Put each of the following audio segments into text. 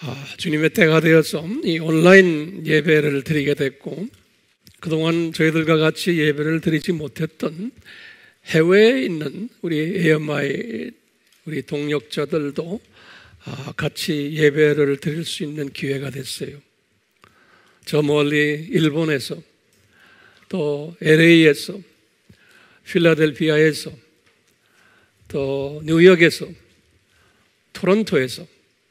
주님의 때가 되어서 이 온라인 예배를 드리게 됐고, 그동안 저희들과 같이 예배를 드리지 못했던 해외에 있는 우리 AMI 우리 동역자들도 같이 예배를 드릴 수 있는 기회가 됐어요. 저 멀리 일본에서, 또 LA에서, 필라델피아에서, 또 뉴욕에서, 토론토에서,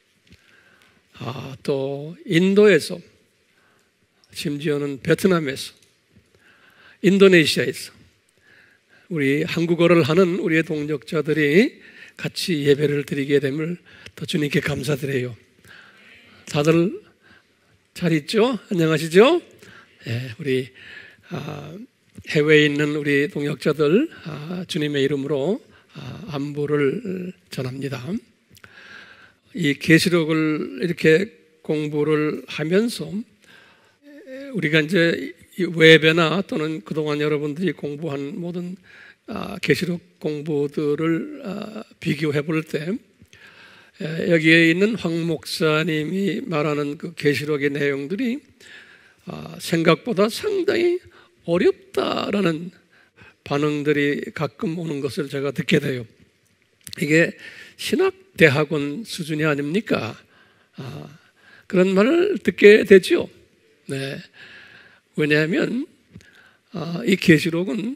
또 인도에서, 심지어는 베트남에서, 인도네시아에서 우리 한국어를 하는 우리의 동역자들이 같이 예배를 드리게 됨을 더 주님께 감사드려요. 다들 잘 있죠? 안녕하시죠? 네, 우리 해외에 있는 우리 동역자들 주님의 이름으로 안부를 전합니다. 이 계시록을 이렇게 공부를 하면서 우리가 이제 웹이나 또는 그동안 여러분들이 공부한 모든 계시록 공부들을 비교해 볼 때 여기에 있는 황 목사님이 말하는 그 계시록의 내용들이 생각보다 상당히 어렵다라는 반응들이 가끔 오는 것을 제가 듣게 돼요. 이게 신학대학원 수준이 아닙니까? 그런 말을 듣게 되죠. 네. 왜냐하면 이 계시록은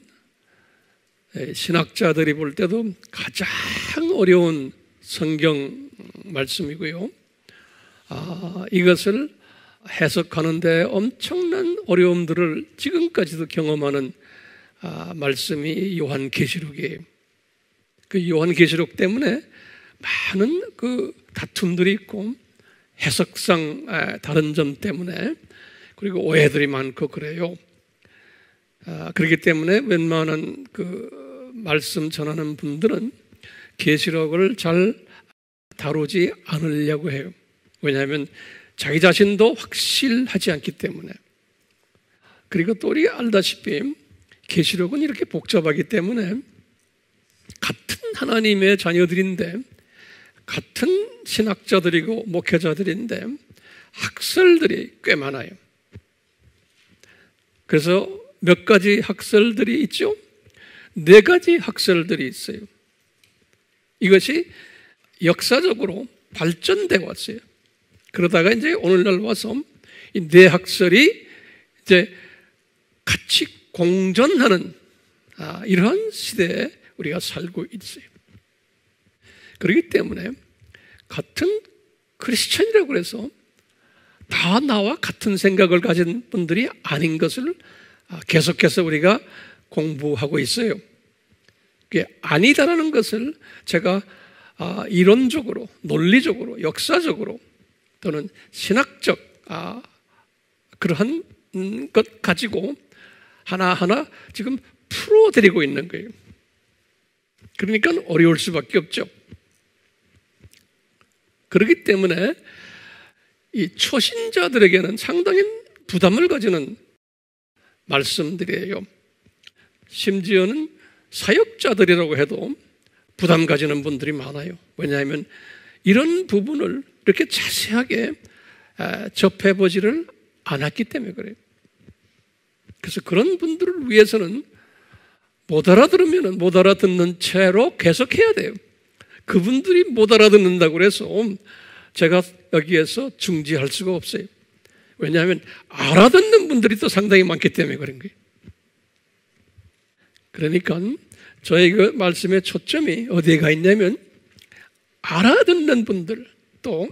신학자들이 볼 때도 가장 어려운 성경 말씀이고요. 이것을 해석하는데 엄청난 어려움들을 지금까지도 경험하는 말씀이 요한계시록이에요. 그 요한계시록 때문에 많은 그 다툼들이 있고 해석상 다른 점 때문에, 그리고 오해들이 많고 그래요. 그렇기 때문에 웬만한 그 말씀 전하는 분들은 계시록을 잘 다루지 않으려고 해요. 왜냐하면 자기 자신도 확실하지 않기 때문에. 그리고 또 우리가 알다시피 계시록은 이렇게 복잡하기 때문에 같은 하나님의 자녀들인데, 같은 신학자들이고 목회자들인데 학설들이 꽤 많아요. 그래서 몇 가지 학설들이 있죠? 4가지 학설들이 있어요. 이것이 역사적으로 발전되어 왔어요. 그러다가 이제 오늘날 와서 이 4학설이 이제 같이 공존하는 이러한 시대에 우리가 살고 있어요. 그렇기 때문에 같은 크리스천이라고 해서 다 나와 같은 생각을 가진 분들이 아닌 것을 계속해서 우리가 공부하고 있어요. 그게 아니다라는 것을 제가 이론적으로, 논리적으로, 역사적으로 또는 신학적 그러한 것 가지고 하나하나 지금 풀어드리고 있는 거예요. 그러니까 어려울 수밖에 없죠. 그렇기 때문에 이 초신자들에게는 상당히 부담을 가지는 말씀들이에요. 심지어는 사역자들이라고 해도 부담 가지는 분들이 많아요. 왜냐하면 이런 부분을 이렇게 자세하게 접해보지를 않았기 때문에 그래요. 그래서 그런 분들을 위해서는 못 알아들으면 못 알아듣는 채로 계속해야 돼요. 그분들이 못 알아듣는다고 해서 제가 여기에서 중지할 수가 없어요. 왜냐하면 알아듣는 분들이 또 상당히 많기 때문에 그런 거예요. 그러니까 저희 그 말씀의 초점이 어디에 가 있냐면 알아듣는 분들, 또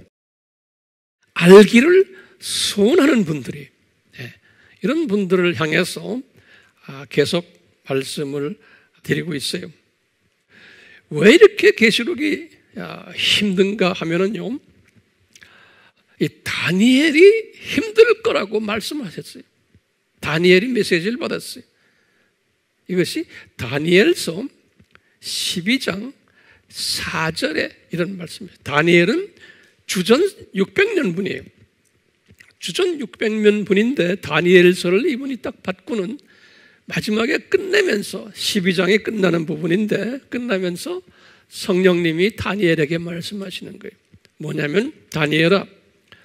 알기를 소원하는 분들이, 이런 분들을 향해서 계속 말씀을 드리고 있어요. 왜 이렇게 계시록이 힘든가 하면은요, 이 다니엘이 힘들 거라고 말씀하셨어요. 다니엘이 메시지를 받았어요. 이것이 다니엘서 12장 4절에 이런 말씀이에요. 다니엘은 주전 600년 분이에요. 주전 600년 분인데 다니엘서를 이분이 딱 받고는 마지막에 끝내면서 12장이 끝나는 부분인데 끝나면서 성령님이 다니엘에게 말씀하시는 거예요. 뭐냐면 다니엘아,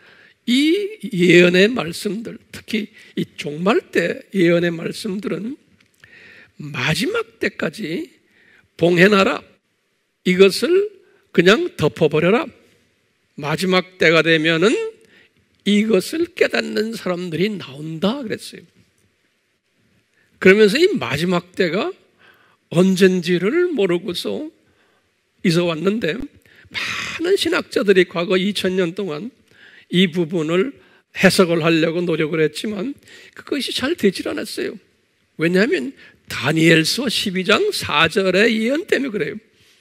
이 예언의 말씀들, 특히 이 종말 때 예언의 말씀들은 마지막 때까지 봉해놔라. 이것을 그냥 덮어버려라. 마지막 때가 되면은 이것을 깨닫는 사람들이 나온다 그랬어요. 그러면서 이 마지막 때가 언젠지를 모르고서 있어 왔는데, 많은 신학자들이 과거 2000년 동안 이 부분을 해석을 하려고 노력을 했지만 그것이 잘 되질 않았어요. 왜냐하면 다니엘서 12장 4절의 예언 때문에 그래요.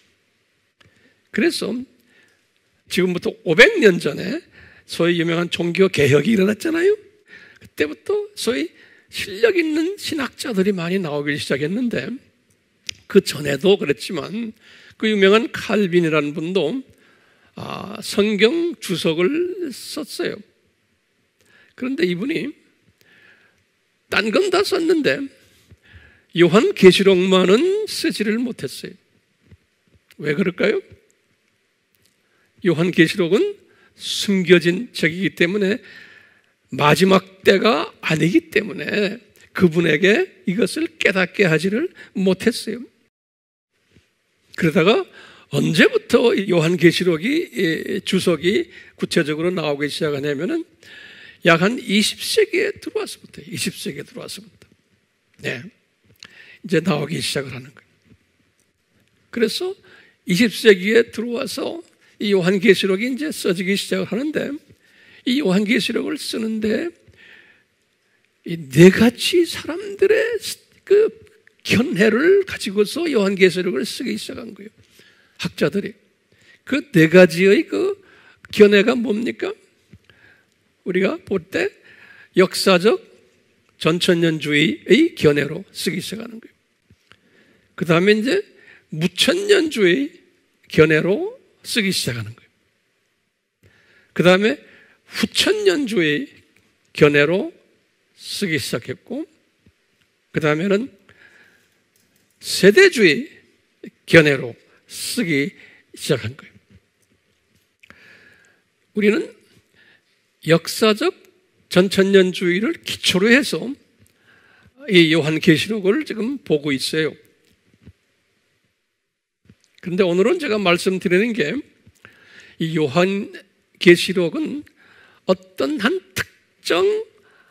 그래서 지금부터 500년 전에 소위 유명한 종교 개혁이 일어났잖아요. 그때부터 소위 실력 있는 신학자들이 많이 나오기 시작했는데, 그 전에도 그랬지만 그 유명한 칼빈이라는 분도 성경 주석을 썼어요. 그런데 이분이 딴 건 다 썼는데 요한계시록만은 쓰지를 못했어요. 왜 그럴까요? 요한계시록은 숨겨진 책이기 때문에, 마지막 때가 아니기 때문에 그분에게 이것을 깨닫게 하지를 못했어요. 그러다가 언제부터 요한계시록이 주석이 구체적으로 나오기 시작하냐면은 약 한 20세기에 들어와서부터, 20세기에 들어와서부터, 네, 이제 나오기 시작을 하는 거예요. 그래서 20세기에 들어와서 이 요한계시록이 이제 써지기 시작을 하는데, 이 요한계시록을 쓰는데 이 네 가지 사람들의 그 견해를 가지고서 요한계시록을 쓰기 시작한 거예요. 학자들이. 그 네 가지의 그 견해가 뭡니까? 우리가 볼 때 역사적 전천년주의의 견해로 쓰기 시작하는 거예요. 그 다음에 이제 무천년주의 견해로 쓰기 시작하는 거예요. 그 다음에 후천년주의 견해로 쓰기 시작했고, 그 다음에는 세대주의 견해로 쓰기 시작한 거예요. 우리는 역사적 전천년주의를 기초로 해서 이 요한계시록을 지금 보고 있어요. 그런데 오늘은 제가 말씀드리는 게, 이 요한계시록은 어떤 한 특정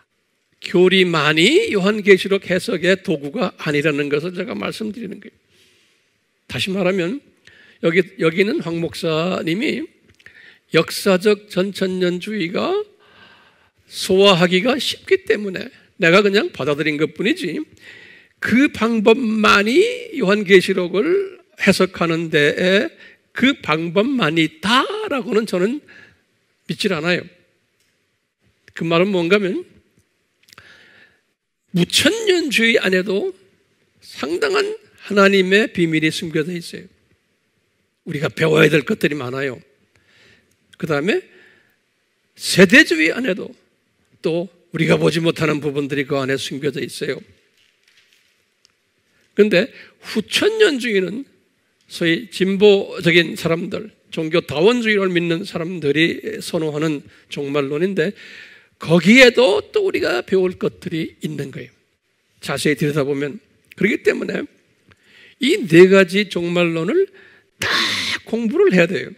교리만이 요한계시록 해석의 도구가 아니라는 것을 제가 말씀드리는 거예요. 다시 말하면 여기는 황 목사님이 역사적 전천년주의가 소화하기가 쉽기 때문에 내가 그냥 받아들인 것뿐이지, 그 방법만이 요한계시록을 해석하는 데에 그 방법만이 있다라고는 저는 믿질 않아요. 그 말은 뭔가 하면, 무천년주의 안에도 상당한 하나님의 비밀이 숨겨져 있어요. 우리가 배워야 될 것들이 많아요. 그 다음에 세대주의 안에도 또 우리가 보지 못하는 부분들이 그 안에 숨겨져 있어요. 그런데 후천년주의는 소위 진보적인 사람들, 종교다원주의를 믿는 사람들이 선호하는 종말론인데, 거기에도 또 우리가 배울 것들이 있는 거예요. 자세히 들여다보면. 그렇기 때문에 이 네 가지 종말론을 다 공부를 해야 돼요.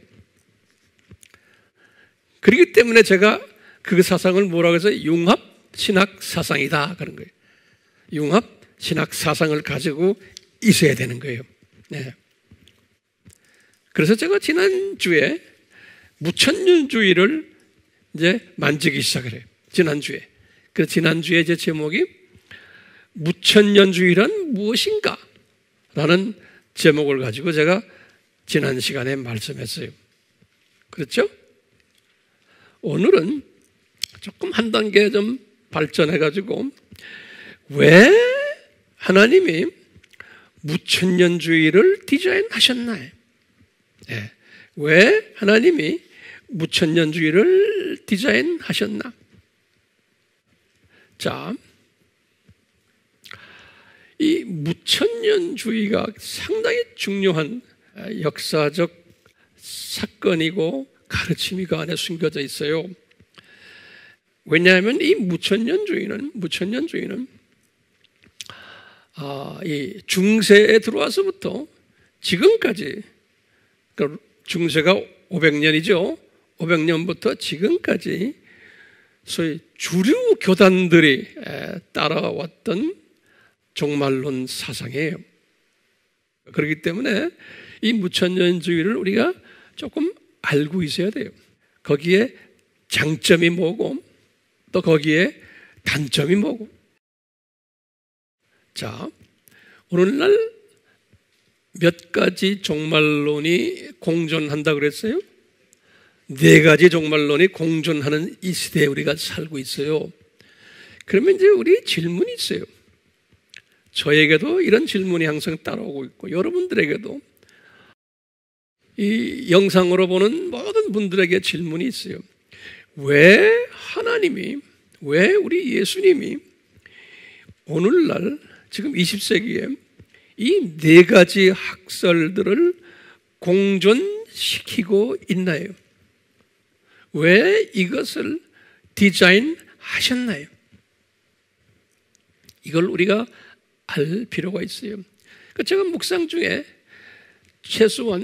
그렇기 때문에 제가 그 사상을 뭐라고 해서 융합신학 사상이다 그런 거예요. 융합신학 사상을 가지고 있어야 되는 거예요. 네. 그래서 제가 지난주에 무천년주의를 이제 만지기 시작을 해요. 지난주에. 그래서 지난주에 제 제목이 무천년주의란 무엇인가? 라는 제목을 가지고 제가 지난 시간에 말씀했어요. 그렇죠? 오늘은 조금 한 단계 좀 발전해가지고, 왜 하나님이 무천년주의를 디자인하셨나요? 네. 왜 하나님이 무천년주의를 디자인하셨나? 자, 이 무천년주의가 상당히 중요한 역사적 사건이고 가르침이 그 안에 숨겨져 있어요. 왜냐하면 이 무천년주의는 이 중세에 들어와서부터 지금까지, 그러니까 중세가 500년이죠. 500년부터 지금까지 소위 주류 교단들이 따라왔던 종말론 사상이에요. 그렇기 때문에 이 무천년주의를 우리가 조금 알고 있어야 돼요. 거기에 장점이 뭐고 또 거기에 단점이 뭐고. 자, 오늘날 몇 가지 종말론이 공존한다 그랬어요? 4가지 종말론이 공존하는 이 시대에 우리가 살고 있어요. 그러면 이제 우리 질문이 있어요. 저에게도 이런 질문이 항상 따라오고 있고 여러분들에게도 이 영상으로 보는 모든 분들에게 질문이 있어요. 왜 하나님이, 왜 우리 예수님이 오늘날 지금 20세기에 이 4가지 학설들을 공존시키고 있나요? 왜 이것을 디자인하셨나요? 이걸 우리가 알 필요가 있어요. 제가 묵상 중에 최소한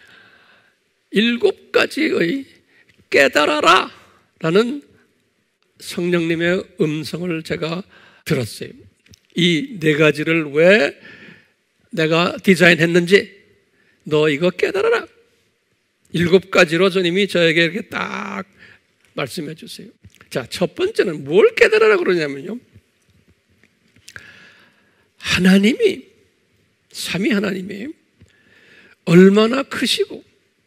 7가지의 깨달아라 라는 성령님의 음성을 제가 들었어요. 이 4가지를 왜 내가 디자인했는지 너 이거 깨달아라. 7가지로 주님이 저에게 이렇게 딱 말씀해 주세요. 자, 첫 번째는 뭘 깨달으라 그러냐면요. 하나님이, 삼위 하나님이 얼마나 크시고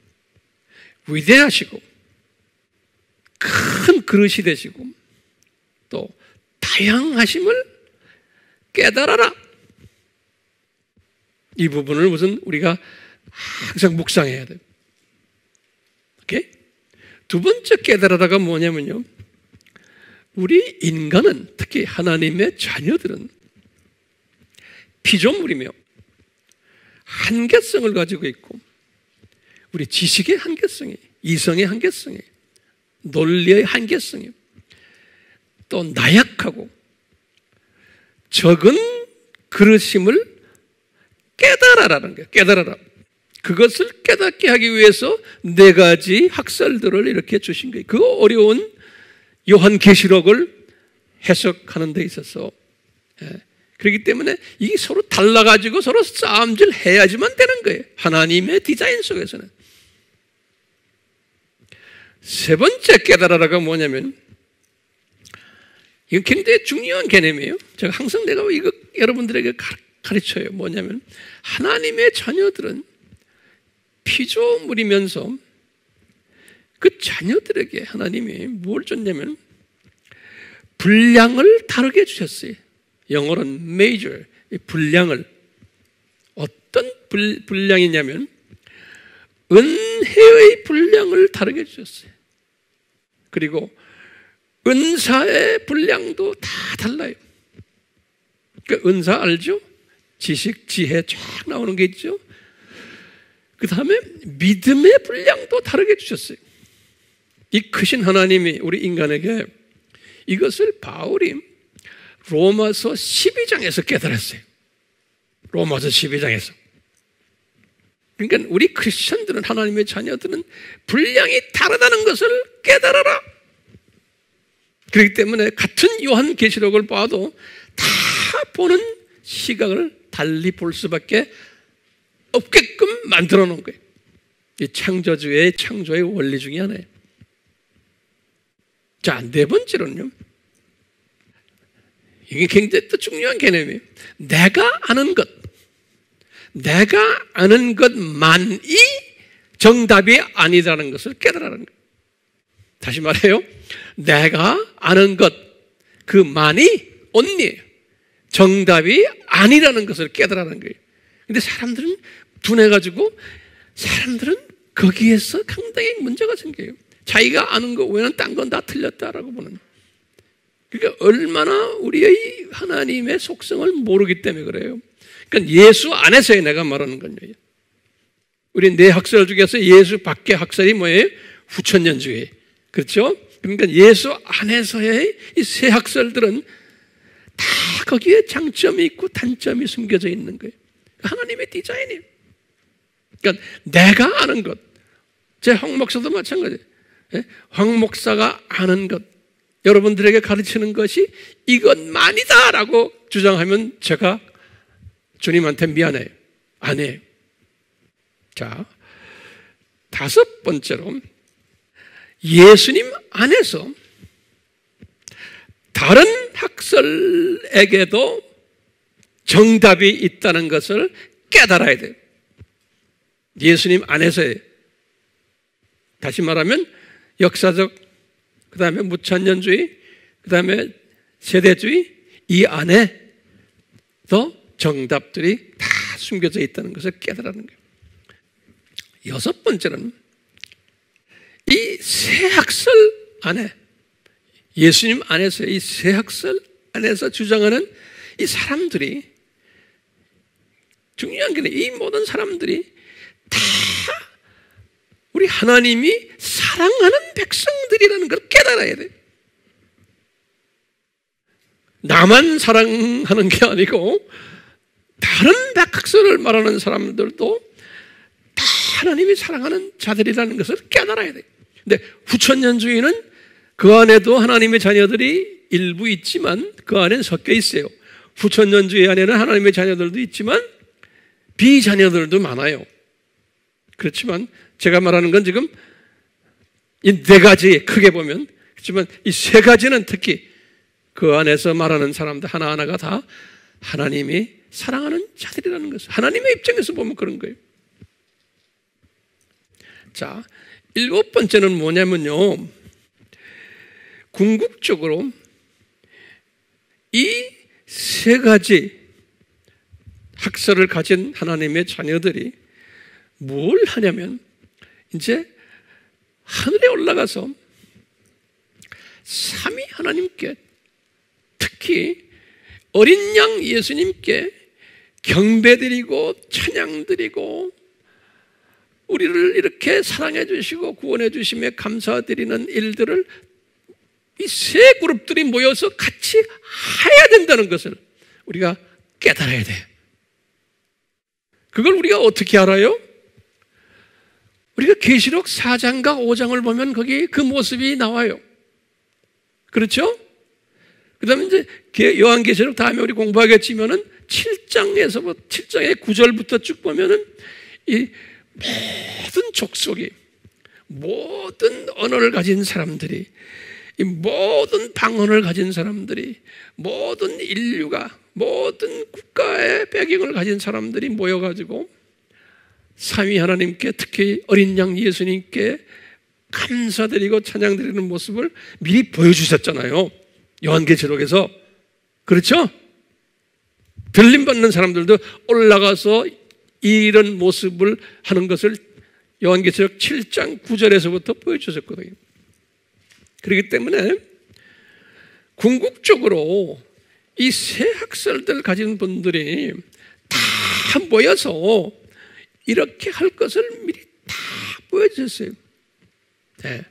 위대하시고 큰 그릇이 되시고 또 다양하심을 깨달아라. 이 부분을 우선 우리가 항상 묵상해야 돼요. 오케이? 두 번째 깨달아라가 뭐냐면요. 우리 인간은, 특히 하나님의 자녀들은 피조물이며 한계성을 가지고 있고 우리 지식의 한계성이, 이성의 한계성이, 논리의 한계성이, 또 나약하고 적은 그릇임을 깨달아라는 거예요. 깨달아라. 그것을 깨닫게 하기 위해서 4가지 학설들을 이렇게 주신 거예요. 그 어려운 요한계시록을 해석하는 데 있어서 그렇기 때문에 이게 서로 달라가지고 서로 싸움질 해야지만 되는 거예요. 하나님의 디자인 속에서는. 세 번째 깨달아라가 뭐냐면 이건 굉장히 중요한 개념이에요. 제가 항상 내가 이거 여러분들에게 가르쳐요. 뭐냐면 하나님의 자녀들은 피조물이면서 그 자녀들에게 하나님이 뭘 줬냐면 분량을 다르게 주셨어요. 영어로는 major, 분량을. 어떤 분량이냐면 은혜의 분량을 다르게 주셨어요. 그리고 은사의 분량도 다 달라요. 그 은사 알죠? 지식, 지혜 쫙 나오는 게 있죠. 그 다음에 믿음의 분량도 다르게 주셨어요. 이 크신 하나님이 우리 인간에게 이것을 바울이 로마서 12장에서 깨달았어요. 로마서 12장에서. 그러니까 우리 크리스천들은, 하나님의 자녀들은 분량이 다르다는 것을 깨달아라. 그렇기 때문에 같은 요한계시록을 봐도 다 보는 시각을 달리 볼 수밖에 없게끔 만들어 놓은 거예요. 이 창조주의 창조의 원리 중에 하나예요. 자, 4번째로는요. 이게 굉장히 또 중요한 개념이에요. 내가 아는 것만이 정답이 아니라는 것을 깨달아라는 거예요. 다시 말해요. 내가 아는 것, 그만이 only 정답이 아니라는 것을 깨달아라는 거예요. 근데 사람들은 둔해가지고 사람들은 거기에서 상당히 문제가 생겨요. 자기가 아는 거 외에는 딴 건 다 틀렸다라고 보는. 그러니까 얼마나 우리의 하나님의 속성을 모르기 때문에 그래요. 그러니까 예수 안에서의 내가 말하는 건요. 우리 4학설 중에서 예수 밖의 학설이 뭐예요? 후천년주의. 그렇죠? 그러니까 예수 안에서의 이 새 학설들은 다 거기에 장점이 있고 단점이 숨겨져 있는 거예요. 하나님의 디자인이에요. 그러니까 내가 아는 것, 제 황 목사도 마찬가지예요. 황 목사가 아는 것, 여러분들에게 가르치는 것이 이것만이다 라고 주장하면 제가 주님한테 미안해요. 아니에요. 자, 다섯 번째로 예수님 안에서 다른 학설에게도 정답이 있다는 것을 깨달아야 돼요. 예수님 안에서의, 다시 말하면 역사적, 그 다음에 무천년주의, 그 다음에 세대주의, 이 안에 더 정답들이 다 숨겨져 있다는 것을 깨달아는 거예요. 여섯 번째는 이 새 학설 안에, 예수님 안에서 이 새 학설 안에서 주장하는 이 사람들이, 중요한 게 이 모든 사람들이 다 우리 하나님이 사랑하는 백성들이라는 걸 깨달아야 돼요. 나만 사랑하는 게 아니고 다른 백학설을 말하는 사람들도 다 하나님이 사랑하는 자들이라는 것을 깨달아야 돼요. 근데 후천년주의는 그 안에도 하나님의 자녀들이 일부 있지만 그 안에는 섞여 있어요. 후천년주의 안에는 하나님의 자녀들도 있지만 비자녀들도 많아요. 그렇지만 제가 말하는 건 지금 이 네 가지 크게 보면, 그렇지만 이 세 가지는 특히 그 안에서 말하는 사람들 하나하나가 다 하나님이 사랑하는 자들이라는 것을, 하나님의 입장에서 보면 그런 거예요. 자, 일곱 번째는 뭐냐면요, 궁극적으로 이 세 가지 학설을 가진 하나님의 자녀들이 뭘 하냐면, 이제 하늘에 올라가서 삼위 하나님께, 특히 어린 양 예수님께 경배드리고 찬양드리고 우리를 이렇게 사랑해 주시고 구원해 주심에 감사드리는 일들을 이 세 그룹들이 모여서 같이 해야 된다는 것을 우리가 깨달아야 돼요. 그걸 우리가 어떻게 알아요? 우리가 계시록 4장과 5장을 보면 거기 그 모습이 나와요. 그렇죠? 그 다음에 이제 요한계시록 다음에 우리 공부하겠지만은 7장의 9절부터 쭉 보면은 이 모든 족속이, 모든 언어를 가진 사람들이, 이 모든 방언을 가진 사람들이, 모든 인류가, 모든 국가의 배경을 가진 사람들이 모여가지고 삼위 하나님께, 특히 어린 양 예수님께 감사드리고 찬양드리는 모습을 미리 보여주셨잖아요. 요한계시록에서. 그렇죠? 들림받는 사람들도 올라가서 이런 모습을 하는 것을 요한계시록 7장 9절에서부터 보여주셨거든요. 그렇기 때문에 궁극적으로 이 새 학설들 가진 분들이 다 모여서 이렇게 할 것을 미리 다 보여주셨어요. 네.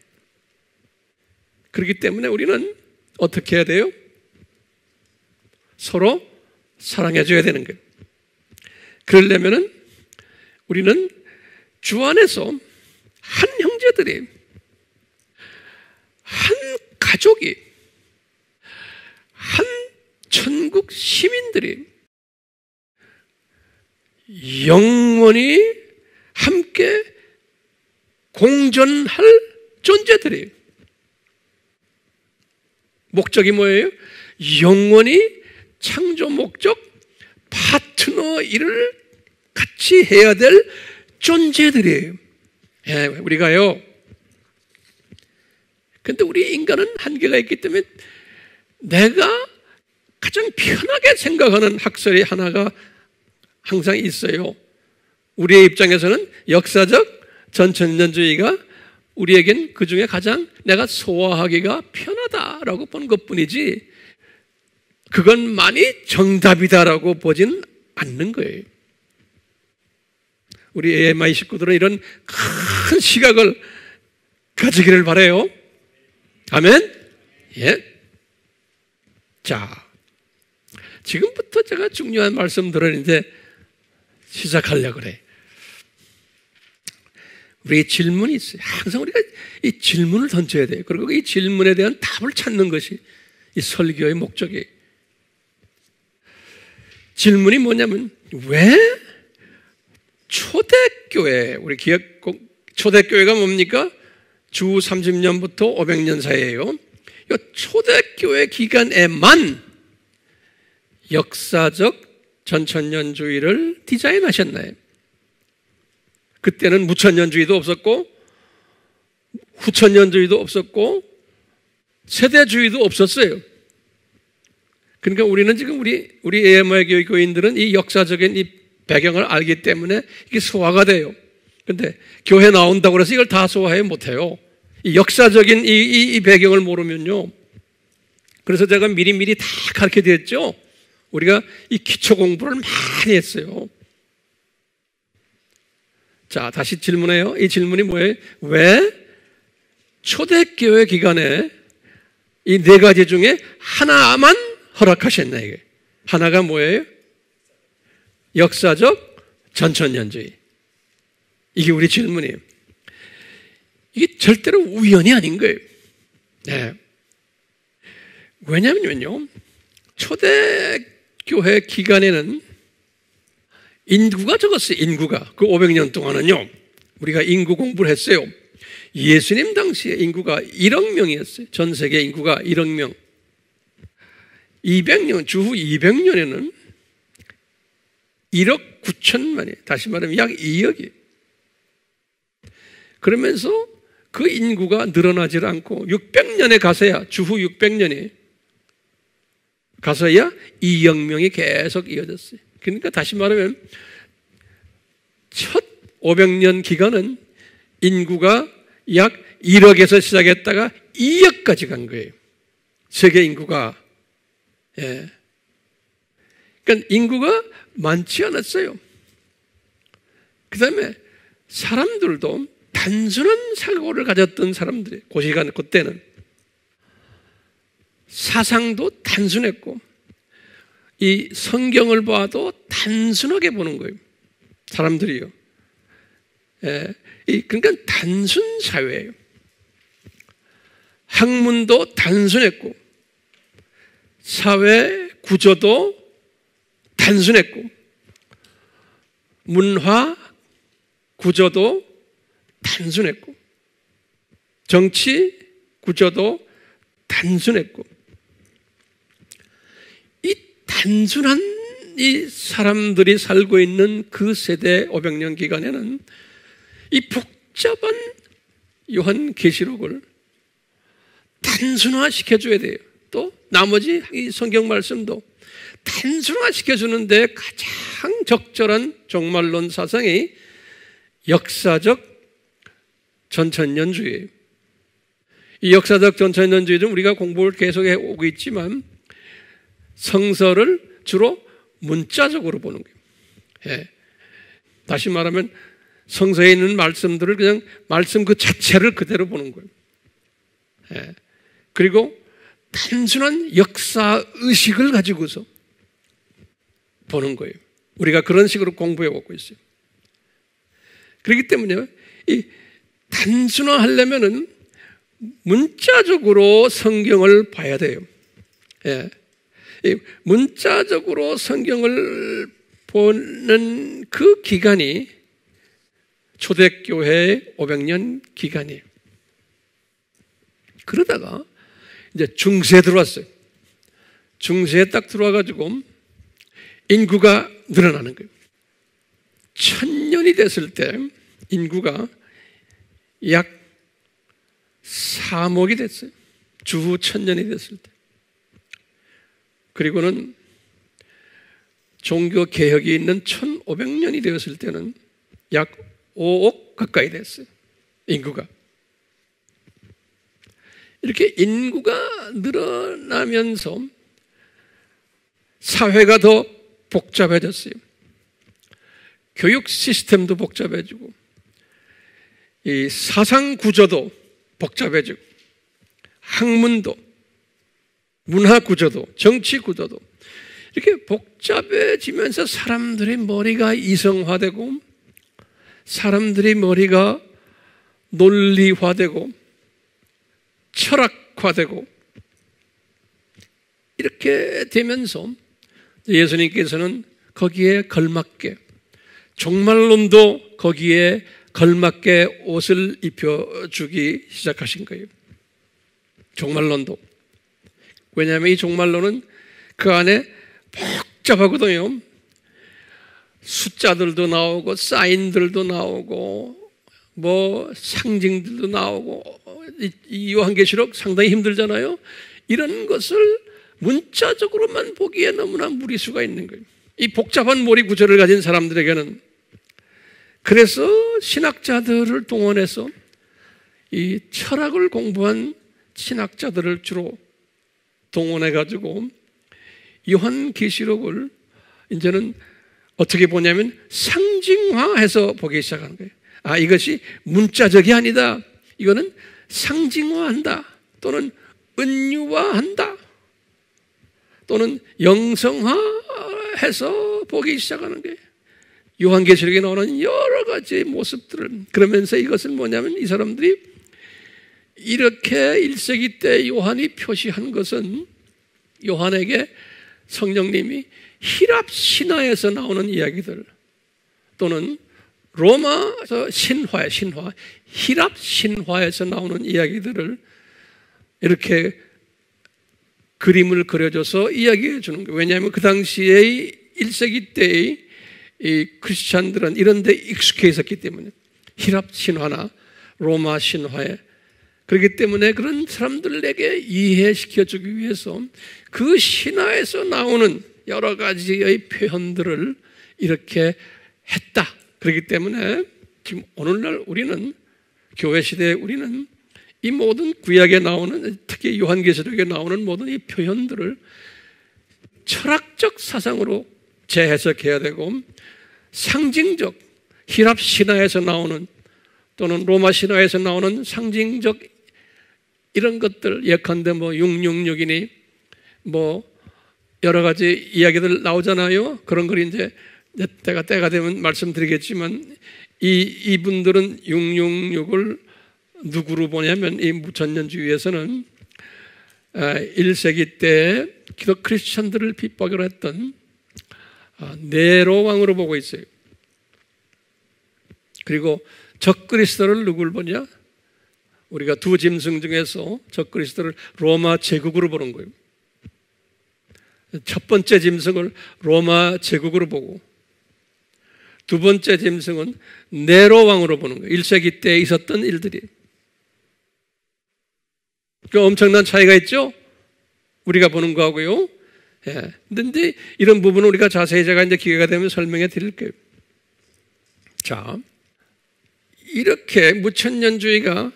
그렇기 때문에 우리는 어떻게 해야 돼요? 서로 사랑해줘야 되는 거예요. 그러려면은 우리는 주 안에서 한 형제들이, 한 가족이, 한 천국 시민들이 영원히 함께 공존할 존재들이에요. 목적이 뭐예요? 영원히 창조 목적, 파트너 일을 같이 해야 될 존재들이에요. 예, 우리가요. 근데 우리 인간은 한계가 있기 때문에 내가 가장 편하게 생각하는 학설이 하나가 항상 있어요. 우리의 입장에서는 역사적 전천년주의가 우리에겐 그 중에 가장 내가 소화하기가 편하다라고 본 것뿐이지 그것만이 정답이다라고 보진 않는 거예요. 우리 AMI 식구들은 이런 큰 시각을 가지기를 바라요. 아멘? 예. 자, 지금부터 제가 중요한 말씀 들었는데 시작하려고 그래. 우리의 질문이 있어요. 항상 우리가 이 질문을 던져야 돼요. 그리고 이 질문에 대한 답을 찾는 것이 이 설교의 목적이에요. 질문이 뭐냐면, 왜 초대교회, 우리 초대교회가 뭡니까? 주 30년부터 500년 사이에요. 이 초대교회 기간에만 역사적 전천년주의를 디자인하셨나요? 그때는 무천년주의도 없었고 후천년주의도 없었고 세대주의도 없었어요. 그러니까 우리는 지금 우리 AMI 교인들은 이 역사적인 이 배경을 알기 때문에 이게 소화가 돼요. 근데 교회 나온다고 해서 이걸 다 소화해 못해요. 이 역사적인 이 배경을 모르면요. 그래서 제가 미리 다 가르쳐 드렸죠. 우리가 이 기초 공부를 많이 했어요. 자, 다시 질문해요. 이 질문이 뭐예요? 왜 초대교회 기간에 이 네 가지 중에 하나만 허락하셨나, 이게? 하나가 뭐예요? 역사적 전천년주의. 이게 우리 질문이에요. 이게 절대로 우연이 아닌 거예요. 네. 왜냐면요, 초대교회 기간에는 인구가 적었어요. 인구가. 그 500년 동안은요, 우리가 인구 공부를 했어요. 예수님 당시에 인구가 1억 명이었어요. 전 세계 인구가 1억 명. 200년, 주후 200년에는 1억 9천만이, 다시 말하면 약 2억이에요. 그러면서 그 인구가 늘어나질 않고 600년에 가서야, 주후 600년에 가서야 2억 명이 계속 이어졌어요. 그러니까 다시 말하면 첫 500년 기간은 인구가 약 1억에서 시작했다가 2억까지 간 거예요. 세계 인구가. 예. 그러니까 인구가 많지 않았어요. 그 다음에 사람들도 단순한 사고를 가졌던 사람들이, 그 시간, 그때는 사상도 단순했고, 이 성경을 봐도 단순하게 보는 거예요. 사람들이요. 예. 그러니까 단순 사회예요. 학문도 단순했고, 사회 구조도 단순했고, 문화 구조도 단순했고, 정치 구조도 단순했고, 이 단순한 이 사람들이 살고 있는 그 세대 500년 기간에는 이 복잡한 요한계시록을 단순화시켜줘야 돼요. 또 나머지 이 성경 말씀도 단순화시켜주는데 가장 적절한 종말론 사상이 역사적 전천년주의예요. 이 역사적 전천년주의는 우리가 공부를 계속해 오고 있지만 성서를 주로 문자적으로 보는 거예요. 예. 다시 말하면 성서에 있는 말씀들을 그냥 말씀 그 자체를 그대로 보는 거예요. 예. 그리고 단순한 역사 의식을 가지고서 보는 거예요. 우리가 그런 식으로 공부해 오고 있어요. 그렇기 때문에 이 단순화하려면은 문자적으로 성경을 봐야 돼요. 예. 이 문자적으로 성경을 보는 그 기간이 초대교회의 500년 기간이에요. 그러다가 이제 중세에 들어왔어요. 중세에 딱 들어와가지고 인구가 늘어나는 거예요. 1000년이 됐을 때 인구가 약 3억이 됐어요. 주후 1000년이 됐을 때. 그리고는 종교 개혁이 있는 1500년이 되었을 때는 약 5억 가까이 됐어요. 인구가. 이렇게 인구가 늘어나면서 사회가 더 복잡해졌어요. 교육 시스템도 복잡해지고, 이 사상 구조도 복잡해지고, 학문도, 문화 구조도, 정치 구조도 이렇게 복잡해지면서 사람들의 머리가 이성화되고 사람들의 머리가 논리화되고 철학화되고 이렇게 되면서 예수님께서는 거기에 걸맞게 종말론도 거기에 걸맞게 옷을 입혀주기 시작하신 거예요. 종말론도. 왜냐하면 이 종말론은 그 안에 복잡하거든요. 숫자들도 나오고 사인들도 나오고 뭐 상징들도 나오고 이 요한계시록 상당히 힘들잖아요. 이런 것을 문자적으로만 보기에 너무나 무리수가 있는 거예요. 이 복잡한 머리 구조를 가진 사람들에게는. 그래서 신학자들을 동원해서 이 철학을 공부한 신학자들을 주로 동원해가지고 요한계시록을 이제는 어떻게 보냐면 상징화해서 보기 시작하는 거예요. 아, 이것이 문자적이 아니다. 이거는 상징화한다. 또는 은유화한다. 또는 영성화해서 보기 시작하는 거예요. 요한계시록에 나오는 여러 가지 모습들을. 그러면서 이것은 뭐냐면 이 사람들이 이렇게 1세기 때 요한이 표시한 것은 요한에게 성령님이 히랍 신화에서 나오는 이야기들 또는 로마서 신화, 히랍 신화에서 나오는 이야기들을 이렇게 그림을 그려줘서 이야기해 주는 거예요. 왜냐하면 그 당시에 1세기 때의 이 크리스찬들은 이런 데 익숙해 있었기 때문에 히랍 신화나 로마 신화에 그렇기 때문에 그런 사람들에게 이해시켜 주기 위해서 그 신화에서 나오는 여러 가지의 표현들을 이렇게 했다. 그렇기 때문에 지금 오늘날 우리는 교회 시대에 우리는 이 모든 구약에 나오는 특히 요한계시록에 나오는 모든 이 표현들을 철학적 사상으로 재해석해야 되고 상징적 히랍 신화에서 나오는 또는 로마 신화에서 나오는 상징적 이런 것들 예컨대 뭐 666이니 뭐 여러 가지 이야기들 나오잖아요. 그런 걸 이제 때가 되면 말씀드리겠지만 이분들은 666을 누구로 보냐면 이 무천년주의에서는 1세기 때 기독 크리스천들을 핍박을 했던 네로 왕으로 보고 있어요. 그리고 적그리스도를 누굴 보냐? 우리가 두 짐승 중에서 적그리스도를 로마 제국으로 보는 거예요. 첫 번째 짐승을 로마 제국으로 보고 두 번째 짐승은 네로 왕으로 보는 거예요. 1세기 때 있었던 일들이. 그 엄청난 차이가 있죠? 우리가 보는 거하고요. 예. 근데 이런 부분은 우리가 자세히 제가 이제 기회가 되면 설명해 드릴게요. 자, 이렇게 무천년주의가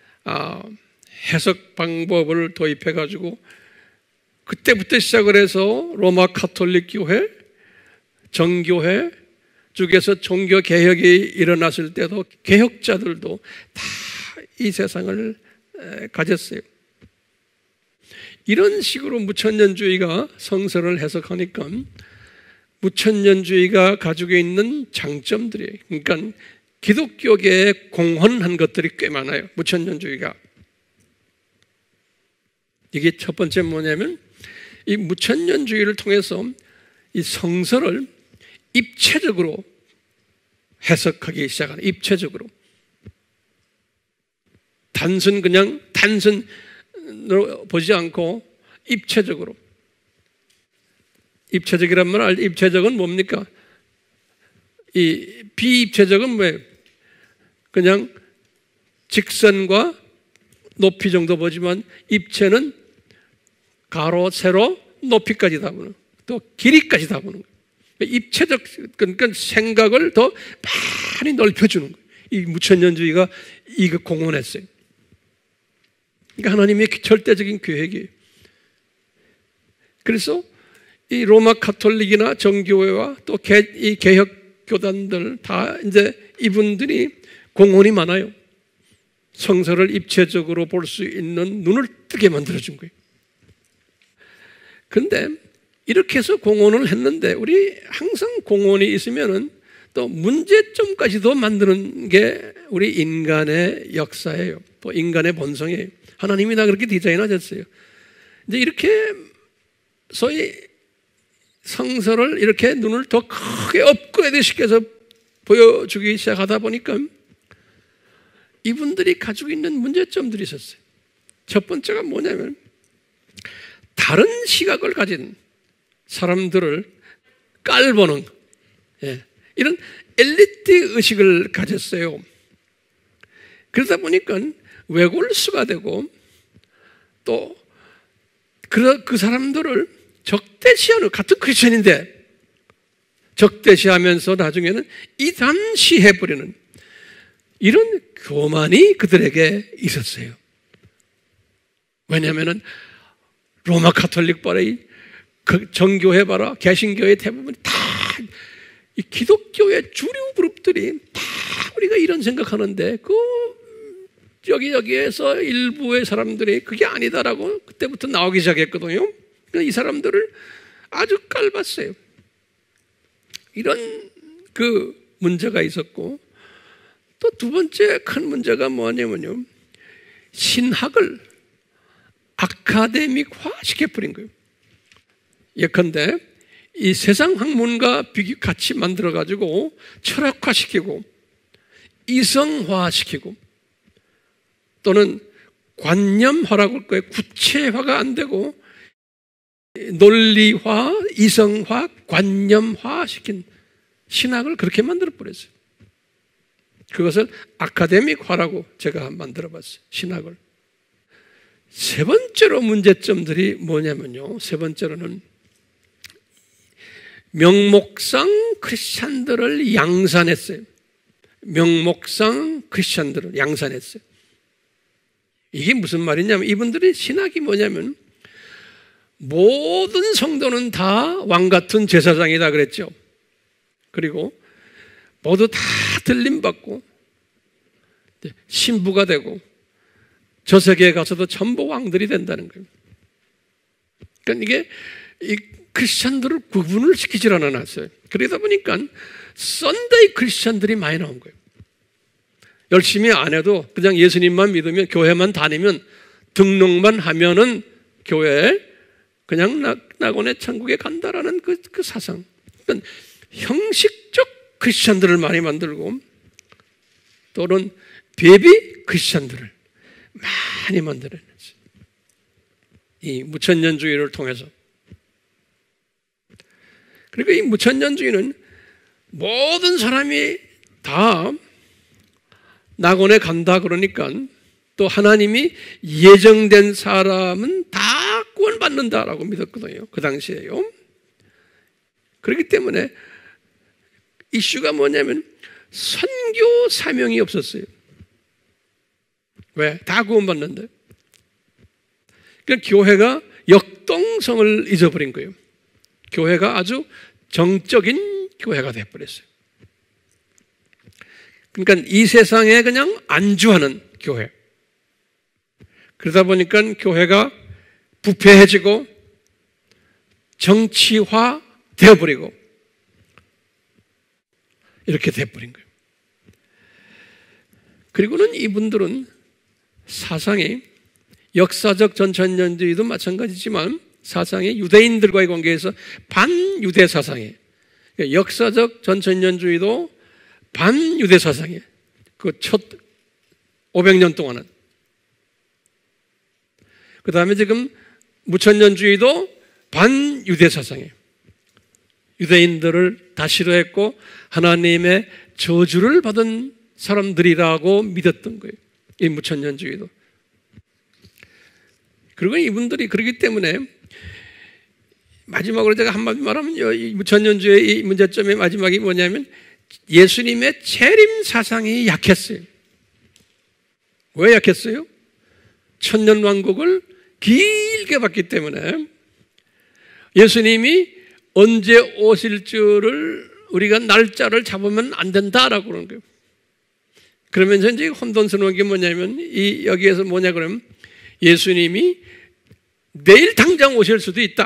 해석 방법을 도입해 가지고 그때부터 시작을 해서 로마 가톨릭 교회, 정교회 쪽에서 종교 개혁이 일어났을 때도 개혁자들도 다 이 세상을 가졌어요. 이런 식으로 무천년주의가 성서를 해석하니까 무천년주의가 가지고 있는 장점들이, 그러니까 기독교계에 공헌한 것들이 꽤 많아요. 무천년주의가. 이게 첫 번째 뭐냐면 이 무천년주의를 통해서 이 성서를 입체적으로 해석하기 시작하는, 입체적으로. 단순으로 보지 않고 입체적으로. 입체적이란 말, 입체적은 뭡니까? 이 비입체적은 뭐예요? 그냥 직선과 높이 정도 보지만 입체는 가로, 세로, 높이까지 다 보는, 또 길이까지 다 보는 거예요. 입체적, 그러니까 생각을 더 많이 넓혀주는 거예요. 이 무천년주의가 이거 공헌했어요. 그러니까 하나님의 절대적인 계획이에요. 그래서 이 로마 가톨릭이나 정교회와 또 이 개혁 교단들 다 이제 이분들이 공헌이 많아요. 성서를 입체적으로 볼 수 있는 눈을 뜨게 만들어준 거예요. 그런데 이렇게 해서 공헌을 했는데 우리 항상 공헌이 있으면은 또 문제점까지도 만드는 게 우리 인간의 역사예요. 또 인간의 본성이에요. 하나님이 다 그렇게 디자인하셨어요. 이제 이렇게 소위 성서를 이렇게 눈을 더 크게 업그레이드 시켜서 보여주기 시작하다 보니까 이분들이 가지고 있는 문제점들이 있었어요. 첫 번째가 뭐냐면 다른 시각을 가진 사람들을 깔보는 이런 엘리트 의식을 가졌어요. 그러다 보니까 외골수가 되고 또 그 사람들을 적대시하는, 같은 크리스천인데 적대시하면서 나중에는 이단시해버리는 이런 교만이 그들에게 있었어요. 왜냐하면 로마 가톨릭 봐라, 그 정교회 봐라, 개신교의 대부분 다 이 기독교의 주류 그룹들이 다 우리가 이런 생각하는데 여기에서 일부의 사람들이 그게 아니다라고 그때부터 나오기 시작했거든요. 이 사람들을 아주 깔봤어요. 이런 그 문제가 있었고, 또 두 번째 큰 문제가 뭐냐면요, 신학을 아카데믹화 시켜버린 거예요. 예컨대 이 세상 학문과 같이 만들어가지고 철학화시키고 이성화시키고 또는 관념화라고 할 거예요. 구체화가 안 되고 논리화, 이성화, 관념화 시킨 신학을 그렇게 만들어버렸어요. 그것을 아카데믹화라고 제가 만들어봤어요. 신학을. 세 번째로 문제점들이 뭐냐면요, 세 번째로는 명목상 크리스찬들을 양산했어요. 명목상 크리스찬들을 양산했어요. 이게 무슨 말이냐면 이분들이 신학이 뭐냐면 모든 성도는 다 왕같은 제사장이다 그랬죠. 그리고 모두 다 들림받고 신부가 되고 저 세계에 가서도 전부 왕들이 된다는 거예요. 그러니까 이게 이 크리스찬들을 구분을 시키질 않았어요. 그러다 보니까 썬데이 크리스찬들이 많이 나온 거예요. 열심히 안 해도 그냥 예수님만 믿으면, 교회만 다니면, 등록만 하면은 교회에 그냥 낙원의 천국에 간다라는 그 사상. 그러니까 형식적 크리스찬들을 많이 만들고 또는 베이비 크리스찬들을 많이 만들어냈어요. 이 무천년주의를 통해서. 그리고 이 무천년주의는 모든 사람이 다 낙원에 간다 그러니까 또 하나님이 예정된 사람은 다 구원받는다라고 믿었거든요. 그 당시에요. 그렇기 때문에 이슈가 뭐냐면 선교 사명이 없었어요. 왜? 다 구원받는데. 그러니까 교회가 역동성을 잊어버린 거예요. 교회가 아주 정적인 교회가 되어버렸어요. 그러니까 이 세상에 그냥 안주하는 교회. 그러다 보니까 교회가 부패해지고 정치화 되어버리고 이렇게 되어버린 거예요. 그리고는 이분들은 사상이 역사적 전천년주의도 마찬가지지만 사상이 유대인들과의 관계에서 반유대 사상이에요. 역사적 전천년주의도 반유대 사상이에요. 그 첫 500년 동안은. 그 다음에 지금 무천년주의도 반유대 사상이에요. 유대인들을 다 싫어했고 하나님의 저주를 받은 사람들이라고 믿었던 거예요. 이 무천년주의도. 그리고 이분들이 그렇기 때문에 마지막으로 제가 한마디 말하면 이 무천년주의 이 문제점의 마지막이 뭐냐면 예수님의 재림 사상이 약했어요. 왜 약했어요? 천년왕국을 길게 봤기 때문에 예수님이 언제 오실 줄을 우리가 날짜를 잡으면 안 된다라고 그러는 거예요. 그러면서 이제 혼돈스러운 게 뭐냐면 여기에서 뭐냐 그러면 예수님이 내일 당장 오실 수도 있다.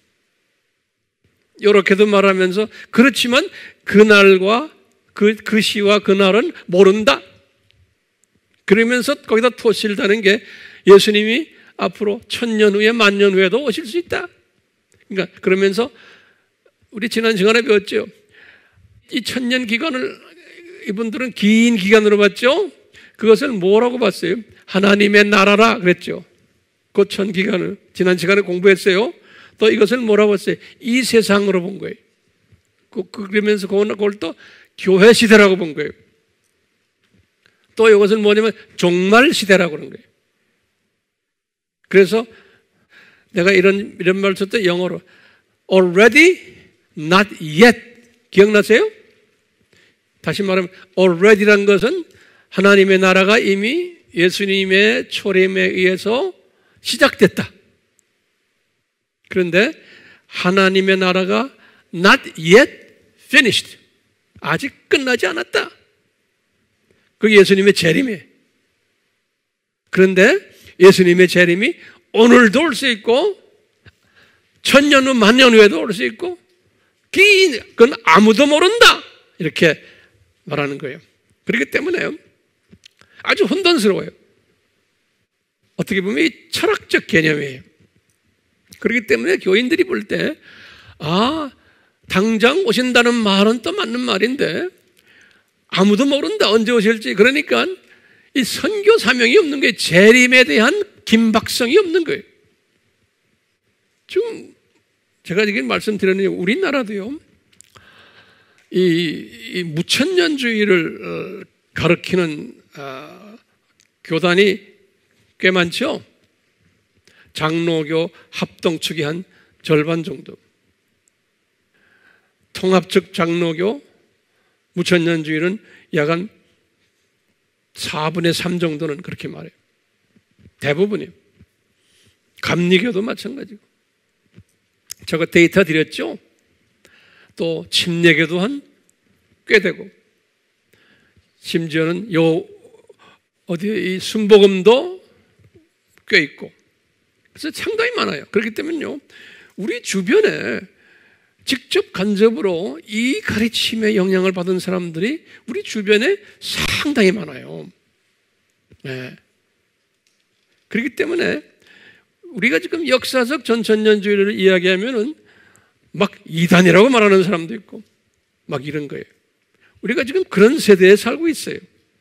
이렇게도 말하면서 그렇지만 그날과 그 시와 그날은 모른다. 그러면서 거기다 토시를 다는 게 예수님이 앞으로 1000년 후에 10,000년 후에도 오실 수 있다. 그러니까 그러면서 우리 지난 시간에 배웠죠. 이 1000년 기간을 이분들은 긴 기간으로 봤죠. 그것을 뭐라고 봤어요? 하나님의 나라라 그랬죠. 그 1000기간을 지난 시간에 공부했어요. 또 이것을 뭐라고 했어요? 이 세상으로 본 거예요. 그러면서 그걸 또 교회 시대라고 본 거예요. 또 이것을 뭐냐면 종말 시대라고 그런 거예요. 그래서 내가 이런 말을 썼던 영어로 already, not yet. 기억나세요? 다시 말하면 already라는 것은 하나님의 나라가 이미 예수님의 초림에 의해서 시작됐다. 그런데 하나님의 나라가 not yet finished. 아직 끝나지 않았다. 그게 예수님의 재림이에요. 그런데 예수님의 재림이 오늘도 올 수 있고 1000년 후, 10,000년 후에도 올 수 있고 그건 아무도 모른다. 이렇게 말하는 거예요. 그렇기 때문에 아주 혼돈스러워요. 어떻게 보면 이 철학적 개념이에요. 그렇기 때문에 교인들이 볼 때 당장 오신다는 말은 또 맞는 말인데 아무도 모른다. 언제 오실지. 그러니까 이 선교 사명이 없는 거예요. 재림에 대한 긴박성이 없는 거예요. 지금 제가 지금 말씀드렸는데 우리나라도요. 이 무천년주의를 가르치는 교단이 꽤 많죠. 장로교 합동축이 한 절반 정도. 통합적 장로교 무천년주의는 약 한 4분의 3 정도는 그렇게 말해요. 대부분이요. 감리교도 마찬가지고. 제가 데이터 드렸죠. 또 침례교도 한 꽤 되고, 심지어는 이 순복음도 꽤 있고. 그래서 상당히 많아요. 그렇기 때문에요, 우리 주변에 직접 간접으로 이 가르침의 영향을 받은 사람들이 우리 주변에 상당히 많아요. 네. 그렇기 때문에 우리가 지금 역사적 전천년주의를 이야기하면은 막 이단이라고 말하는 사람도 있고 막 이런 거예요. 우리가 지금 그런 세대에 살고 있어요.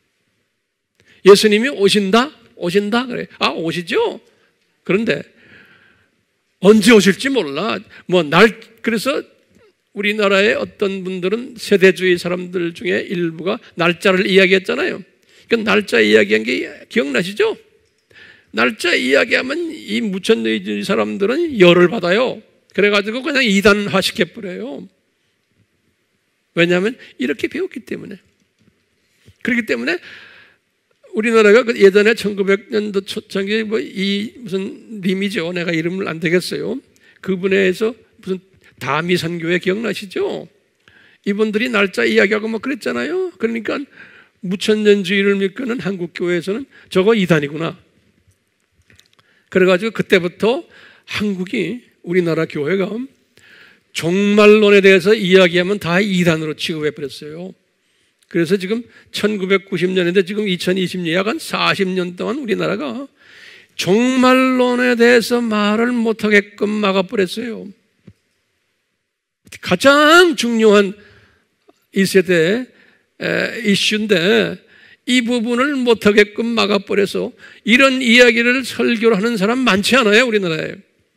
예수님이 오신다 그래. 오시죠. 그런데 언제 오실지 몰라. 그래서 우리나라의 어떤 분들은 세대주의 사람들 중에 일부가 날짜를 이야기했잖아요. 그 날짜 이야기한 게 기억나시죠? 날짜 이야기하면 이 무천년주의 사람들은 열을 받아요. 그래가지고 그냥 이단화 시켜버려요. 왜냐하면 이렇게 배웠기 때문에. 그렇기 때문에 우리나라가 예전에 1900년도 초창기에 무슨 님이죠. 내가 이름을 안 되겠어요. 그분에서 무슨 다미선교회 기억나시죠? 이분들이 날짜 이야기하고 막 그랬잖아요. 그러니까 무천년주의를 믿고는 한국교회에서는 저거 이단이구나. 그래가지고 그때부터 한국이 우리나라 교회가 종말론에 대해서 이야기하면 다 이단으로 취급해버렸어요. 그래서 지금 1990년인데 지금 2020년 약 한 40년 동안 우리나라가 종말론에 대해서 말을 못하게끔 막아버렸어요. 가장 중요한 이 세대의 이슈인데 이 부분을 못하게끔 막아버려서 이런 이야기를 설교를 하는 사람 많지 않아요, 우리나라에.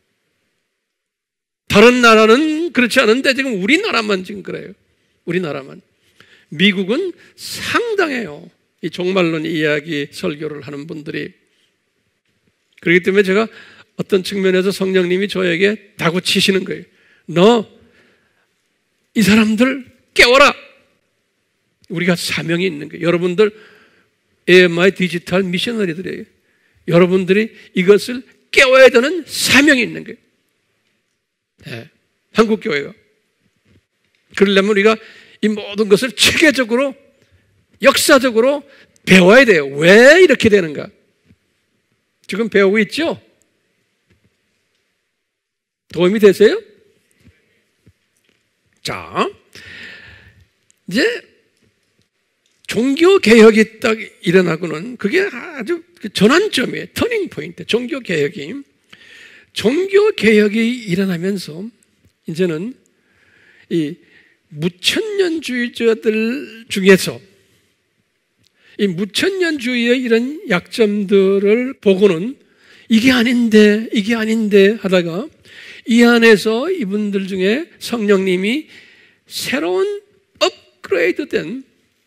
다른 나라는 그렇지 않은데 지금 우리나라만 지금 그래요. 우리나라만. 미국은 상당해요. 이 종말론 이야기 설교를 하는 분들이. 그렇기 때문에 제가 어떤 측면에서 성령님이 저에게 다구치시는 거예요. 너 이 사람들 깨워라. 우리가 사명이 있는 거예요. 여러분들 AMI 디지털 미셔너리들이에요. 여러분들이 이것을 깨워야 되는 사명이 있는 거예요. 네. 한국교회가. 그러려면 우리가 이 모든 것을 체계적으로 역사적으로 배워야 돼요. 왜 이렇게 되는가? 지금 배우고 있죠? 도움이 되세요? 자, 이제 종교개혁이 딱 일어나고는 그게 아주 전환점이에요. 터닝 포인트. 종교개혁이 일어나면서 이제는 이 무천년주의자들 중에서 이 무천년주의의 이런 약점들을 보고는 이게 아닌데 하다가 이 안에서 이분들 중에 성령님이 새로운 업그레이드된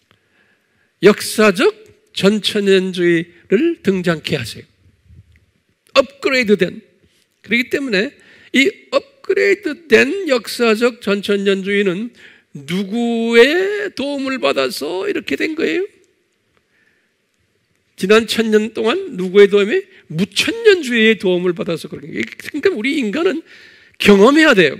역사적 전천년주의를 등장케 하세요. 업그레이드된. 그렇기 때문에 이 업그레이드된 역사적 전천년주의는 누구의 도움을 받아서 이렇게 된 거예요? 지난 1000년 동안 누구의 도움이? 무천년주의의 도움을 받아서 그런 거예요. 그러니까 우리 인간은 경험해야 돼요.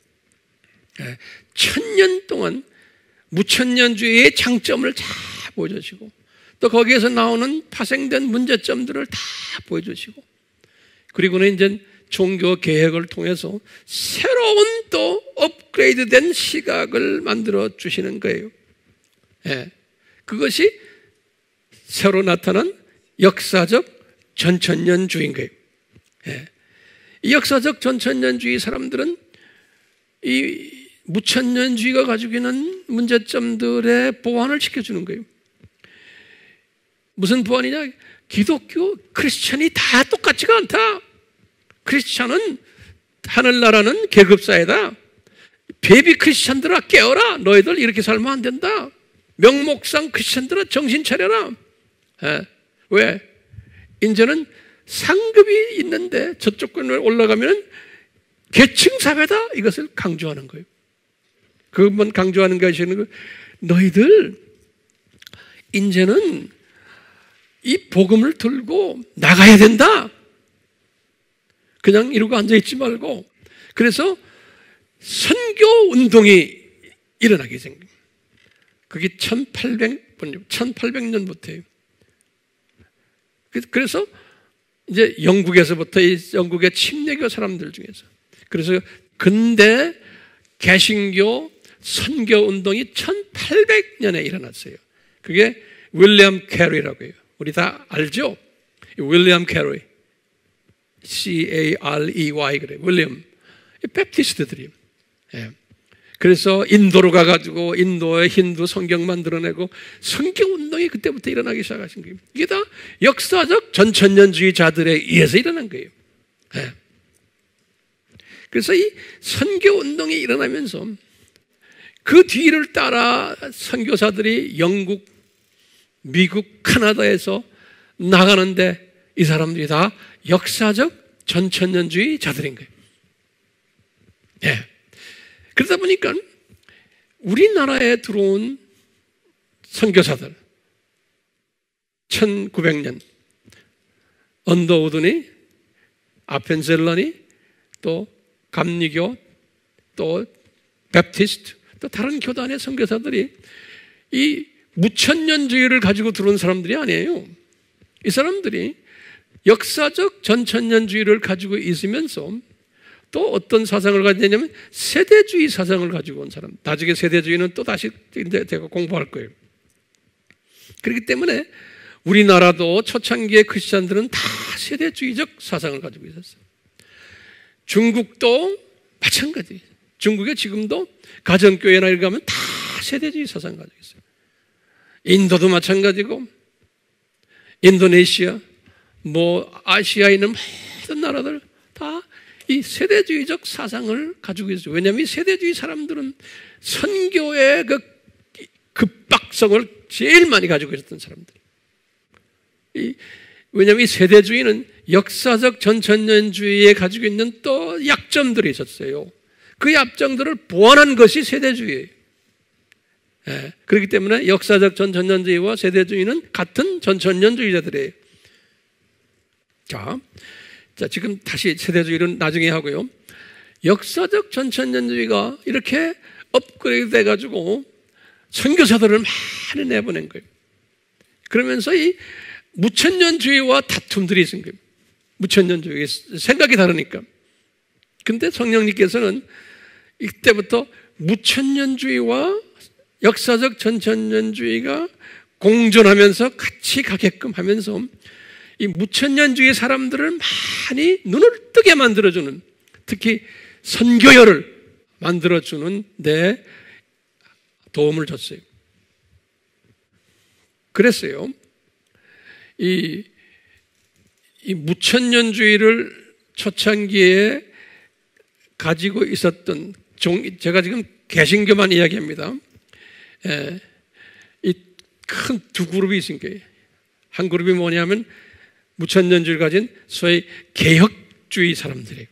1000년 동안 무천년주의의 장점을 다 보여주시고 또 거기에서 나오는 파생된 문제점들을 다 보여주시고 그리고는 이제 종교 개혁을 통해서 새로운 또 업그레이드된 시각을 만들어 주시는 거예요. 그것이 새로 나타난 역사적 전천년주의인 거예요. 이 역사적 전천년주의 사람들은 이 무천년주의가 가지고 있는 문제점들의 보완을 시켜주는 거예요. 무슨 보완이냐? 기독교, 크리스천이 다 똑같지가 않다. 크리스천은 하늘나라는 계급사회다. 베이비 크리스천들아 깨어라. 너희들 이렇게 살면 안 된다. 명목상 크리스천들아 정신 차려라. 왜? 이제는 상급이 있는데 저쪽 권을 올라가면 계층 사회다. 이것을 강조하는 거예요. 그것만 강조하는 것이 너희들 이제는 이 복음을 들고 나가야 된다. 그냥 이러고 앉아있지 말고. 그래서 선교 운동이 일어나게 된 거예요. 그게 1800년부터예요. 그래서 이제 영국에서부터 이 영국의 침례교 사람들 중에서 그래서 근대 개신교 선교 운동이 1800년에 일어났어요. 그게 윌리엄 캐리라고 해요. 우리 다 알죠? 윌리엄 캐리. C-A-R-E-Y 그래. 윌리엄. 베프티스트들이에요. 그래서 인도로 가가지고 인도의 힌두 성경 만들어내고 성경 운동이 그때부터 일어나기 시작하신 거예요. 이게 다 역사적 전천년주의자들에 의해서 일어난 거예요. 그래서 이 선교 운동이 일어나면서 그 뒤를 따라 선교사들이 영국, 미국, 카나다에서 나가는데 이 사람들이 다 역사적 전천년주의자들인 거예요. 그러다 보니까 우리나라에 들어온 선교사들 1900년 언더우드니 아펜셀러니 또 감리교 또 베프티스트 또 다른 교단의 선교사들이 이 무천년주의를 가지고 들어온 사람들이 아니에요. 이 사람들이 역사적 전천년주의를 가지고 있으면서 또 어떤 사상을 가지냐면 세대주의 사상을 가지고 온 사람. 나중에 세대주의는 또 다시 제가 공부할 거예요. 그렇기 때문에 우리나라도 초창기의 크리스찬들은 다 세대주의적 사상을 가지고 있었어요. 중국도 마찬가지. 중국에 지금도 가정교회나 이렇게 가면 다 세대주의 사상을 가지고 있어요. 인도도 마찬가지고 인도네시아 아시아에 있는 모든 나라들 다 이 세대주의적 사상을 가지고 있어요. 왜냐하면 이 세대주의 사람들은 선교의 그 급박성을 제일 많이 가지고 있었던 사람들. 왜냐하면 이 세대주의는 역사적 전천년주의에 가지고 있는 또 약점들이 있었어요. 그 약점들을 보완한 것이 세대주의예요. 그렇기 때문에 역사적 전천년주의와 세대주의는 같은 전천년주의자들이에요. 자, 지금 다시 세대주의는 나중에 하고요. 역사적 전천년주의가 이렇게 업그레이드 돼가지고 선교사들을 많이 내보낸 거예요. 그러면서 이 무천년주의와 다툼들이 있은 거예요. 무천년주의 생각이 다르니까. 근데 성령님께서는 이때부터 무천년주의와 역사적 전천년주의가 공존하면서 같이 가게끔 하면서 이 무천년주의 사람들을 많이 눈을 뜨게 만들어주는, 특히 선교열을 만들어주는 데 도움을 줬어요. 그랬어요. 이 무천년주의를 초창기에 가지고 있었던 제가 지금 개신교만 이야기합니다. 이 큰 두 그룹이 있으니까 한 그룹이 뭐냐면 무천년주의를 가진 소위 개혁주의 사람들이에요.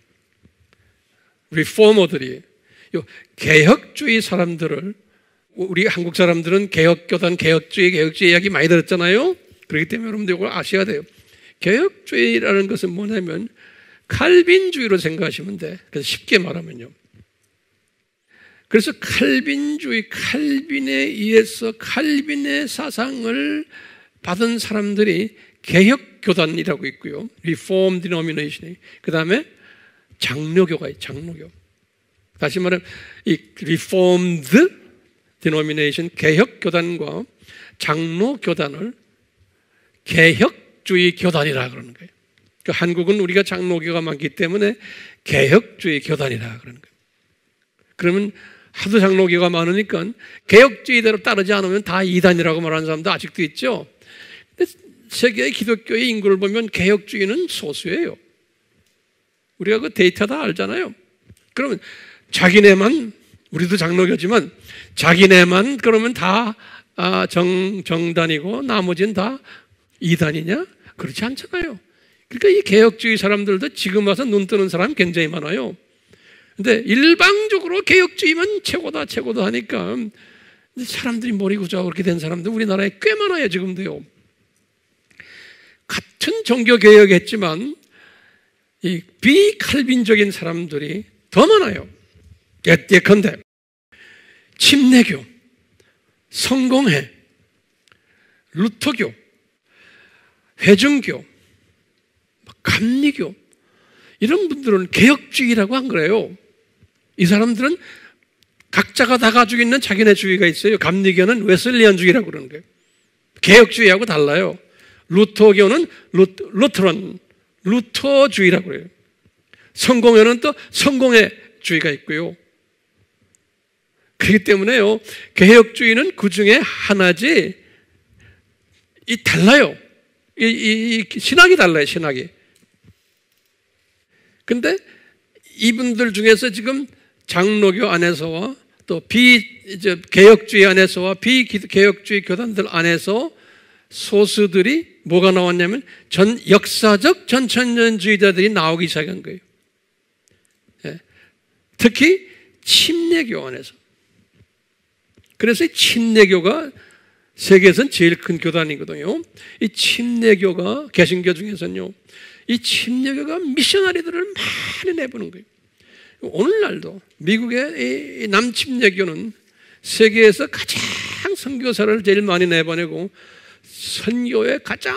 리포머들이에요. 개혁주의 사람들을, 우리 한국 사람들은 개혁교단, 개혁주의 이야기 많이 들었잖아요. 그렇기 때문에 여러분들 이걸 아셔야 돼요. 개혁주의라는 것은 뭐냐면 칼빈주의로 생각하시면 돼. 그래서 쉽게 말하면요. 그래서 칼빈주의, 칼빈에 의해서 칼빈의 사상을 받은 사람들이 개혁교단이라고 있고요. Reform Denomination. 그 다음에 장로교가 있어요. 장로교. 다시 말하면 이 Reformed Denomination, 개혁교단과 장로교단을 개혁주의 교단이라 그러는 거예요. 그 한국은 우리가 장로교가 많기 때문에 개혁주의 교단이라 그러는 거예요. 그러면 하도 장로교가 많으니까 개혁주의대로 따르지 않으면 다 이단이라고 말하는 사람도 아직도 있죠. 근데 세계의 기독교의 인구를 보면 개혁주의는 소수예요. 우리가 그 데이터 다 알잖아요. 그러면 자기네만, 우리도 장로교지만 자기네만 그러면 다 정단이고 나머지는 다 이단이냐? 그렇지 않잖아요. 그러니까 이 개혁주의 사람들도 지금 와서 눈 뜨는 사람 굉장히 많아요. 근데 일방적으로 개혁주의만 최고다 하니까 사람들이 머리 구조하고 그렇게 된 사람들 우리나라에 꽤 많아요. 지금도요. 같은 종교개혁했지만 이 비칼빈적인 사람들이 더 많아요. 예컨대 침례교, 성공회, 루터교, 회중교, 감리교, 이런 분들은 개혁주의라고 안 그래요. 이 사람들은 각자가 다 가지고 있는 자기네 주의가 있어요. 감리교는 웨슬리안주의라고 그러는 거예요. 개혁주의하고 달라요. 루터교는 루터주의라고 그래요. 성공회는 또 성공회주의가 있고요. 그렇기 때문에요, 개혁주의는 그 중에 하나지, 달라요. 이 신학이 달라요, 신학이. 근데 이분들 중에서 지금 장로교 안에서와 또 개혁주의 안에서와 비개혁주의 교단들 안에서 소수들이 뭐가 나왔냐면 역사적 전천년주의자들이 나오기 시작한 거예요. 특히 침례교 안에서. 그래서 이 침례교가 세계에서는 제일 큰 교단이거든요. 이 침례교가 개신교 중에서는요, 이 침례교가 미셔너리들을 많이 내보는 거예요. 오늘날도 미국의 이 남침례교는 세계에서 가장 선교사를 제일 많이 내보내고 선교에 가장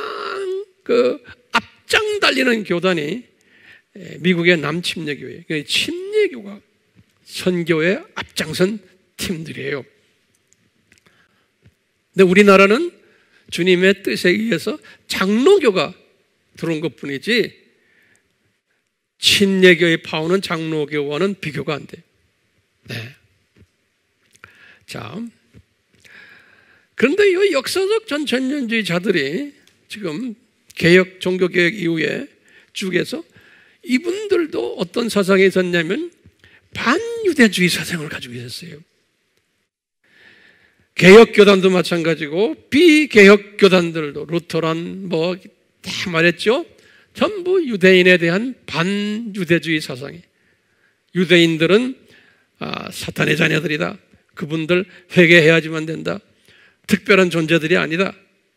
앞장 달리는 교단이 미국의 남침례교예요. 침례교가 선교에 앞장선 팀들이에요. 근데 우리나라는 주님의 뜻에 의해서 장로교가 들어온 것 뿐이지 침례교의 파워는 장로교와는 비교가 안 돼요. 네. 자, 그런데 이 역사적 전천년주의자들이 지금 종교개혁 이후에 쭉에서 이분들도 어떤 사상이 있었냐면 반유대주의 사상을 가지고 있었어요. 개혁교단도 마찬가지고 비개혁교단들도 루터란 다 말했죠. 전부 유대인에 대한 반유대주의 사상이. 유대인들은 사탄의 자녀들이다. 그분들 회개해야지만 된다. 특별한 존재들이 아니다.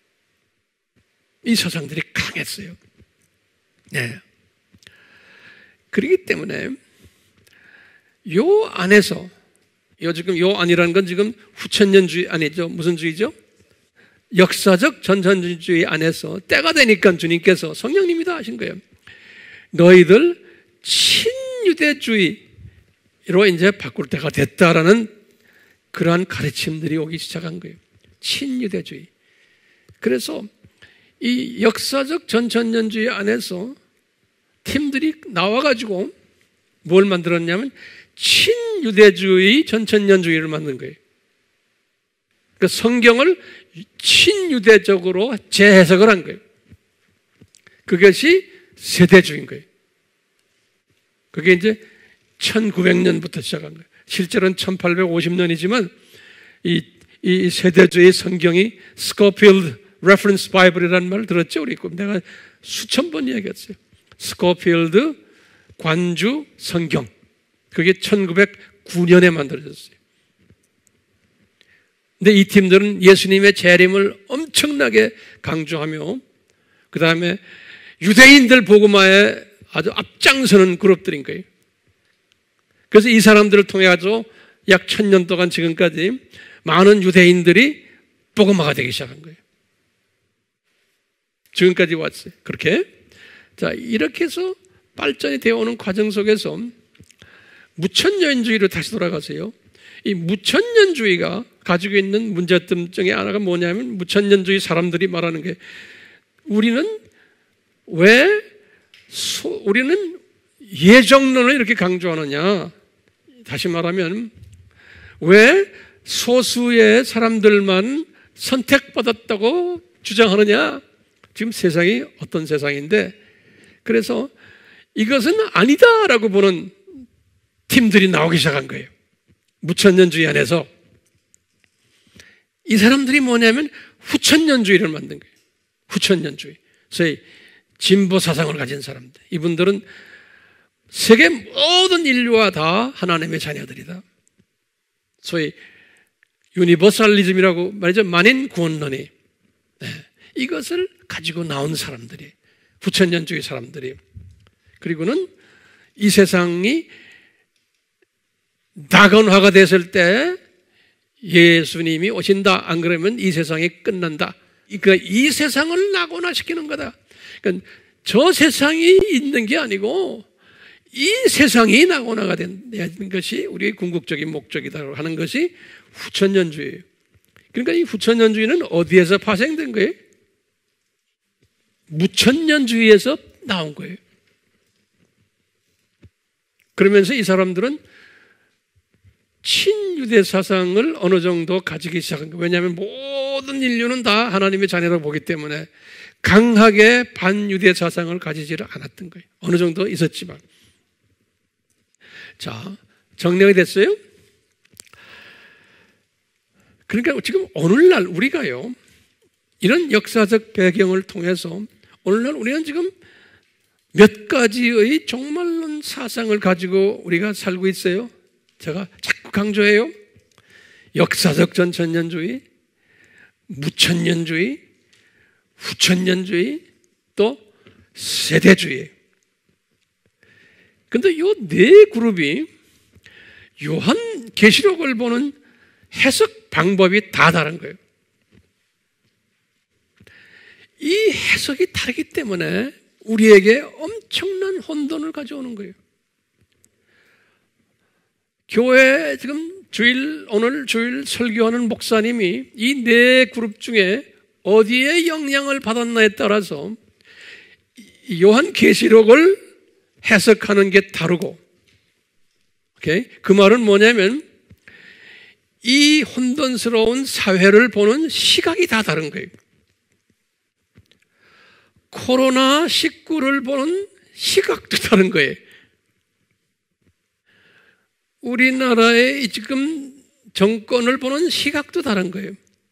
이 사상들이 강했어요. 네. 그렇기 때문에 요 안에서 지금 요 안이라는 건 지금 후천년주의 아니죠. 무슨 주의죠? 역사적 전천주의 안에서 때가 되니까 주님께서 성령님이 다 하신 거예요. 너희들 친유대주의로 이제 바꿀 때가 됐다라는 그러한 가르침들이 오기 시작한 거예요. 친유대주의. 그래서 이 역사적 전천년주의 안에서 팀들이 나와가지고 뭘 만들었냐면 친유대주의 전천년주의를 만든 거예요. 그러니까 성경을 친유대적으로 재해석을 한 거예요. 그것이 세대주의인 거예요. 그게 이제 1900년부터 시작한 거예요. 실제로는 1850년이지만 이 세대주의 성경이 스코필드 레퍼런스 바이블이라는 말을 들었죠? 우리 내가 수천 번 이야기했어요. 스코필드 관주 성경. 그게 1909년에 만들어졌어요. 근데 이 팀들은 예수님의 재림을 엄청나게 강조하며 그 다음에 유대인들 복음화에 아주 앞장서는 그룹들인 거예요. 그래서 이 사람들을 통해 가지고 약 1000년 동안 지금까지 많은 유대인들이 복음화가 되기 시작한 거예요. 지금까지 왔어요. 그렇게. 자, 이렇게 해서 발전이 되어 오는 과정 속에서 무천년주의로 다시 돌아가세요. 이 무천년주의가 가지고 있는 문제점 중에 하나가 뭐냐면 무천년주의 사람들이 말하는 게 우리는 우리는 예정론을 이렇게 강조하느냐. 다시 말하면 왜 소수의 사람들만 선택받았다고 주장하느냐. 지금 세상이 어떤 세상인데 그래서 이것은 아니다라고 보는 팀들이 나오기 시작한 거예요. 무천년주의 안에서. 이 사람들이 뭐냐면 후천년주의를 만든 거예요. 후천년주의. 소위 진보 사상을 가진 사람들. 이분들은 세계 모든 인류와 다 하나님의 자녀들이다. 소위 유니버살리즘이라고 말이죠. 만인 구원론이. 네. 이것을 가지고 나온 사람들이 후천년주의 사람들이. 그리고는 이 세상이 낙원화가 됐을 때 예수님이 오신다. 안 그러면 이 세상이 끝난다. 그러니까 이 세상을 낙원화시키는 거다. 그러니까 저 세상이 있는 게 아니고 이 세상이 낙원화가 되는 것이 우리의 궁극적인 목적이다 하는 것이 후천년주의예요. 그러니까 이 후천년주의는 어디에서 파생된 거예요? 무천년주의에서 나온 거예요. 그러면서 이 사람들은 친유대 사상을 어느 정도 가지기 시작한 거예요. 왜냐하면 모든 인류는 다 하나님의 자녀라고 보기 때문에 강하게 반유대 사상을 가지지를 않았던 거예요. 어느 정도 있었지만. 자, 정리가 됐어요? 그러니까 지금 오늘날 우리가요, 이런 역사적 배경을 통해서 오늘날 우리는 지금 몇 가지의 종말론 사상을 가지고 우리가 살고 있어요. 제가 자꾸 강조해요. 역사적 전천년주의, 무천년주의, 후천년주의, 또 세대주의. 그런데 이 네 그룹이 요한 계시록을 보는 해석 방법이 다 다른 거예요. 이 해석이 다르기 때문에 우리에게 엄청난 혼돈을 가져오는 거예요. 교회 지금 오늘 주일 설교하는 목사님이 이 네 그룹 중에 어디에 영향을 받았나에 따라서 요한 계시록을 해석하는 게 다르고, 오케이? 그 말은 뭐냐면 이 혼돈스러운 사회를 보는 시각이 다 다른 거예요. 코로나19를 보는 시각도 다른 거예요. 우리나라의 지금 정권을 보는 시각도 다른 거예요.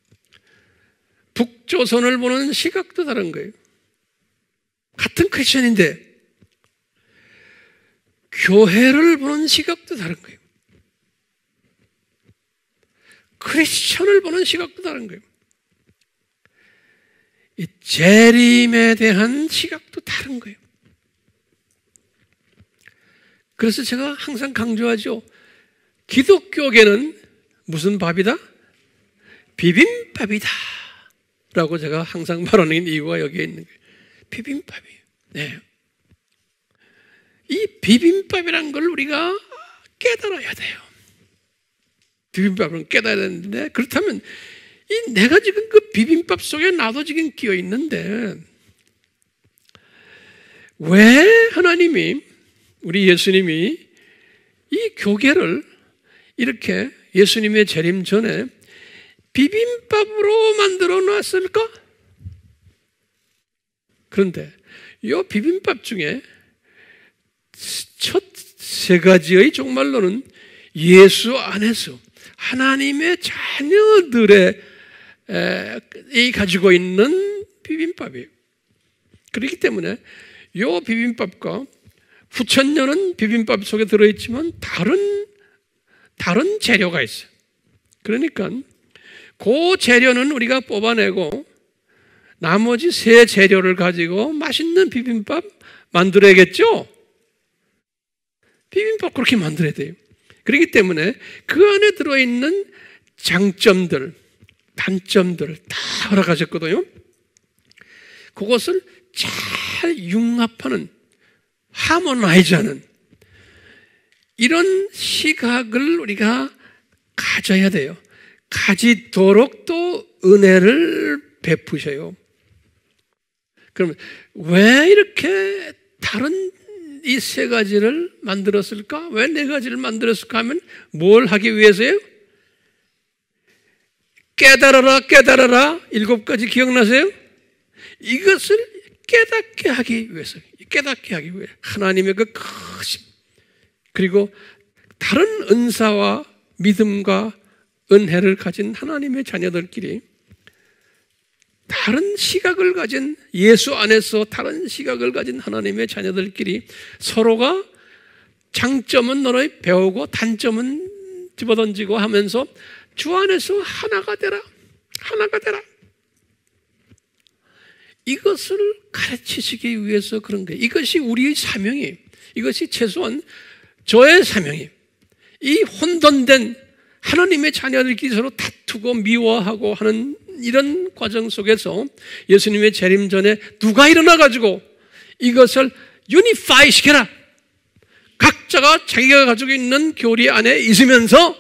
북조선을 보는 시각도 다른 거예요. 같은 크리스천인데 교회를 보는 시각도 다른 거예요. 크리스천을 보는 시각도 다른 거예요. 이 재림에 대한 시각도 다른 거예요. 그래서 제가 항상 강조하죠. 기독교계는 무슨 밥이다? 비빔밥이다 라고 제가 항상 말하는 이유가 여기에 있는 거예요. 비빔밥이에요. 네. 이 비빔밥이란 걸 우리가 깨달아야 돼요. 비빔밥은 깨달아야 되는데, 그렇다면 내가 지금 그 비빔밥 속에 나도 지금 끼어 있는데, 왜 하나님이, 우리 예수님이 이 교계를 이렇게 예수님의 재림 전에 비빔밥으로 만들어 놨을까? 그런데 이 비빔밥 중에 첫 세 가지의 정말로는 예수 안에서 하나님의 자녀들의 이 가지고 있는 비빔밥이에요. 그렇기 때문에 이 비빔밥과 후천녀는 비빔밥 속에 들어있지만 다른 재료가 있어요. 그러니까 그 재료는 우리가 뽑아내고 나머지 세 재료를 가지고 맛있는 비빔밥 만들어야겠죠? 비빔밥 그렇게 만들어야 돼요. 그렇기 때문에 그 안에 들어있는 장점들, 단점들 다 허락하셨거든요. 그것을 잘 융합하는, 하모나이즈하는 이런 시각을 우리가 가져야 돼요. 가지도록 또 은혜를 베푸셔요. 그러면 왜 이렇게 다른 이 세 가지를 만들었을까? 왜 네 가지를 만들었을까 하면 뭘 하기 위해서요? 깨달아라, 깨달아라. 7가지 기억나세요? 이것을 깨닫게 하기 위해서, 깨닫게 하기 위해 하나님의 그 크심, 그리고 다른 은사와 믿음과 은혜를 가진 하나님의 자녀들끼리 다른 시각을 가진, 예수 안에서 다른 시각을 가진 하나님의 자녀들끼리 서로가 장점은 너를 배우고 단점은 집어던지고 하면서 주 안에서 하나가 되라, 하나가 되라. 이것을 가르치시기 위해서 그런 거예요. 이것이 우리의 사명이에요. 이것이 최소한 저의 사명이에요. 이 혼돈된 하나님의 자녀들끼리 서로 다투고 미워하고 하는 이런 과정 속에서 예수님의 재림 전에 누가 일어나가지고 이것을 유니파이 시켜라. 각자가 자기가 가지고 있는 교리 안에 있으면서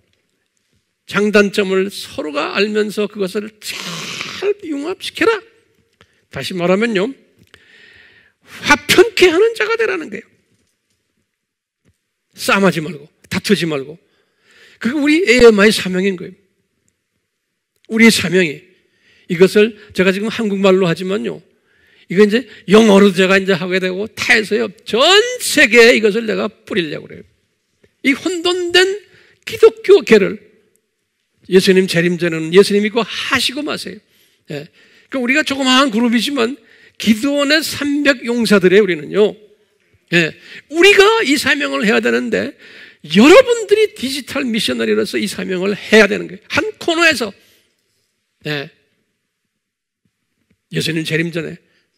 장단점을 서로가 알면서 그것을 잘 융합시켜라. 다시 말하면요, 화평케 하는 자가 되라는 거예요. 싸움하지 말고 다투지 말고. 그게 우리 AMI의 사명인 거예요. 우리의 사명이. 이것을 제가 지금 한국말로 하지만요, 이거 이제 영어로 제가 이제 하게 되고 타에서요, 전 세계에 이것을 내가 뿌리려고 그래요. 이 혼돈된 기독교계를 예수님 재림 전에는 예수님이 그거 하시고 마세요. 예. 그러니까 우리가 조그마한 그룹이지만 기도원의 300 용사들이에요, 우리는요. 예. 우리가 이 사명을 해야 되는데 여러분들이 디지털 미셔너리로서 이 사명을 해야 되는 거예요. 한 코너에서. 예. 예수님 재림 전에.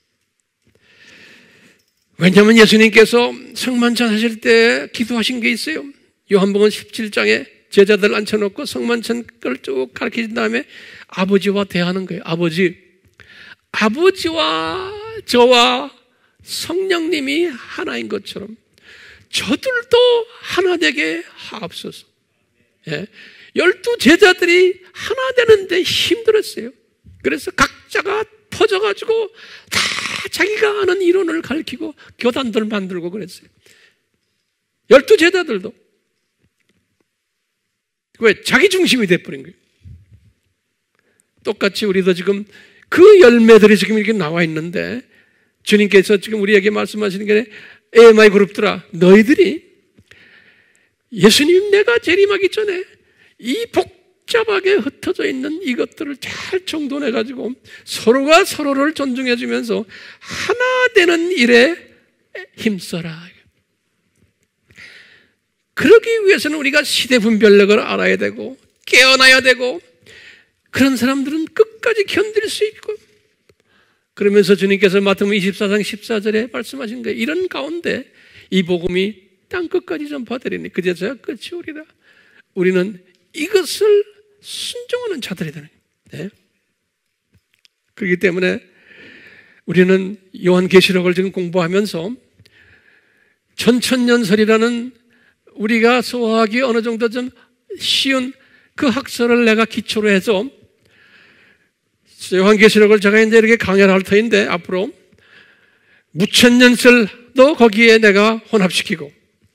왜냐하면 예수님께서 성만찬 하실 때 기도하신 게 있어요. 요한복음 17장에 제자들 앉혀놓고 성만찬 걸 쭉 가르치신 다음에 아버지와 대하는 거예요. 아버지와 저와 성령님이 하나인 것처럼 저들도 하나 되게 하옵소서. 예. 12 제자들이 하나 되는데 힘들었어요. 그래서 각자가 퍼져가지고 다 자기가 아는 이론을 가르치고 교단들 만들고 그랬어요. 12 제자들도. 왜? 자기 중심이 돼버린 거예요. 똑같이 우리도 지금 그 열매들이 지금 이렇게 나와 있는데 주님께서 지금 우리에게 말씀하시는 게 AMI 그룹들아, 너희들이 예수님 내가 재림하기 전에 이 복잡하게 흩어져 있는 이것들을 잘 정돈해가지고 서로가 서로를 존중해주면서 하나 되는 일에 힘써라. 그러기 위해서는 우리가 시대 분별력을 알아야 되고 깨어나야 되고, 그런 사람들은 끝까지 견딜 수 있고, 그러면서 주님께서 마태복음 24장 14절에 말씀하신 거예요. 이런 가운데 이 복음이 땅 끝까지 전파되리니 그제서야 끝이 오리라. 우리는 이것을 순종하는 자들이 되는 거예요. 네? 그렇기 때문에 우리는 요한계시록을 지금 공부하면서 천천연설이라는 우리가 소화하기 어느 정도 좀 쉬운 그 학설을 내가 기초로 해서 요한계시록을 제가 이제 이렇게 강연을 할 터인데 앞으로 무천년설도 거기에 내가 혼합시키고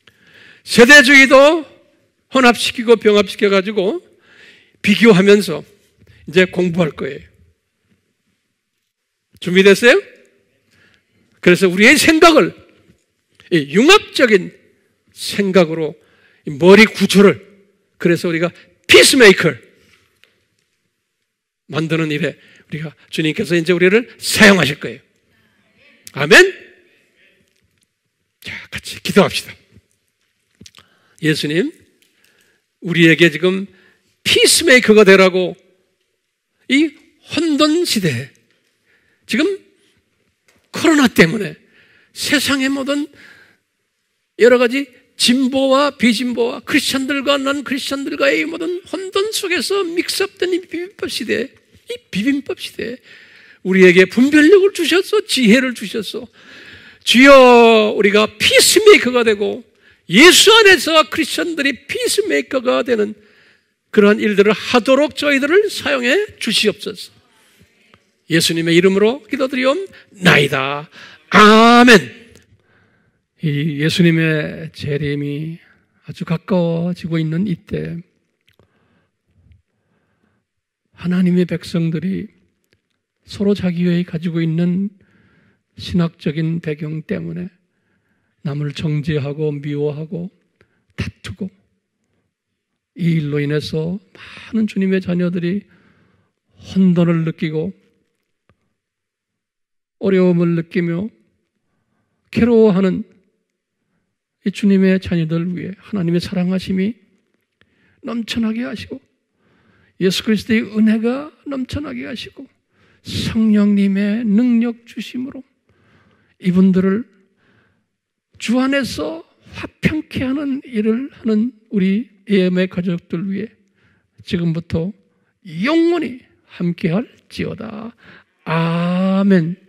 세대주의도 혼합시키고 병합시켜가지고 비교하면서 이제 공부할 거예요. 준비됐어요? 그래서 우리의 생각을 융합적인 생각으로 머리 구조를 그래서 우리가 피스메이커 만드는 일에 우리가 주님께서 이제 우리를 사용하실 거예요. 아멘? 자, 같이 기도합시다. 예수님, 우리에게 지금 피스메이커가 되라고 이 혼돈 시대에 지금 코로나 때문에 세상의 모든 여러 가지 진보와 비진보와 크리스천들과 난 크리스천들과의 모든 혼돈 속에서 믹스업된 이 비빔밥 시대에 이 비빔밥 시대에 우리에게 분별력을 주셨어, 지혜를 주셨어. 주여, 우리가 피스메이커가 되고 예수 안에서 크리스천들이 피스메이커가 되는 그러한 일들을 하도록 저희들을 사용해 주시옵소서. 예수님의 이름으로 기도드리옵나이다. 아멘. 이 예수님의 재림이 아주 가까워지고 있는 이때 하나님의 백성들이 서로 자기의 가지고 있는 신학적인 배경 때문에 남을 정죄하고 미워하고 다투고 이 일로 인해서 많은 주님의 자녀들이 혼돈을 느끼고 어려움을 느끼며 괴로워하는 이 주님의 자녀들 위해 하나님의 사랑하심이 넘쳐나게 하시고 예수 그리스도의 은혜가 넘쳐나게 하시고 성령님의 능력 주심으로 이분들을 주 안에서 화평케 하는 일을 하는 우리 예매 가족들 위해 지금부터 영원히 함께할지어다. 아멘.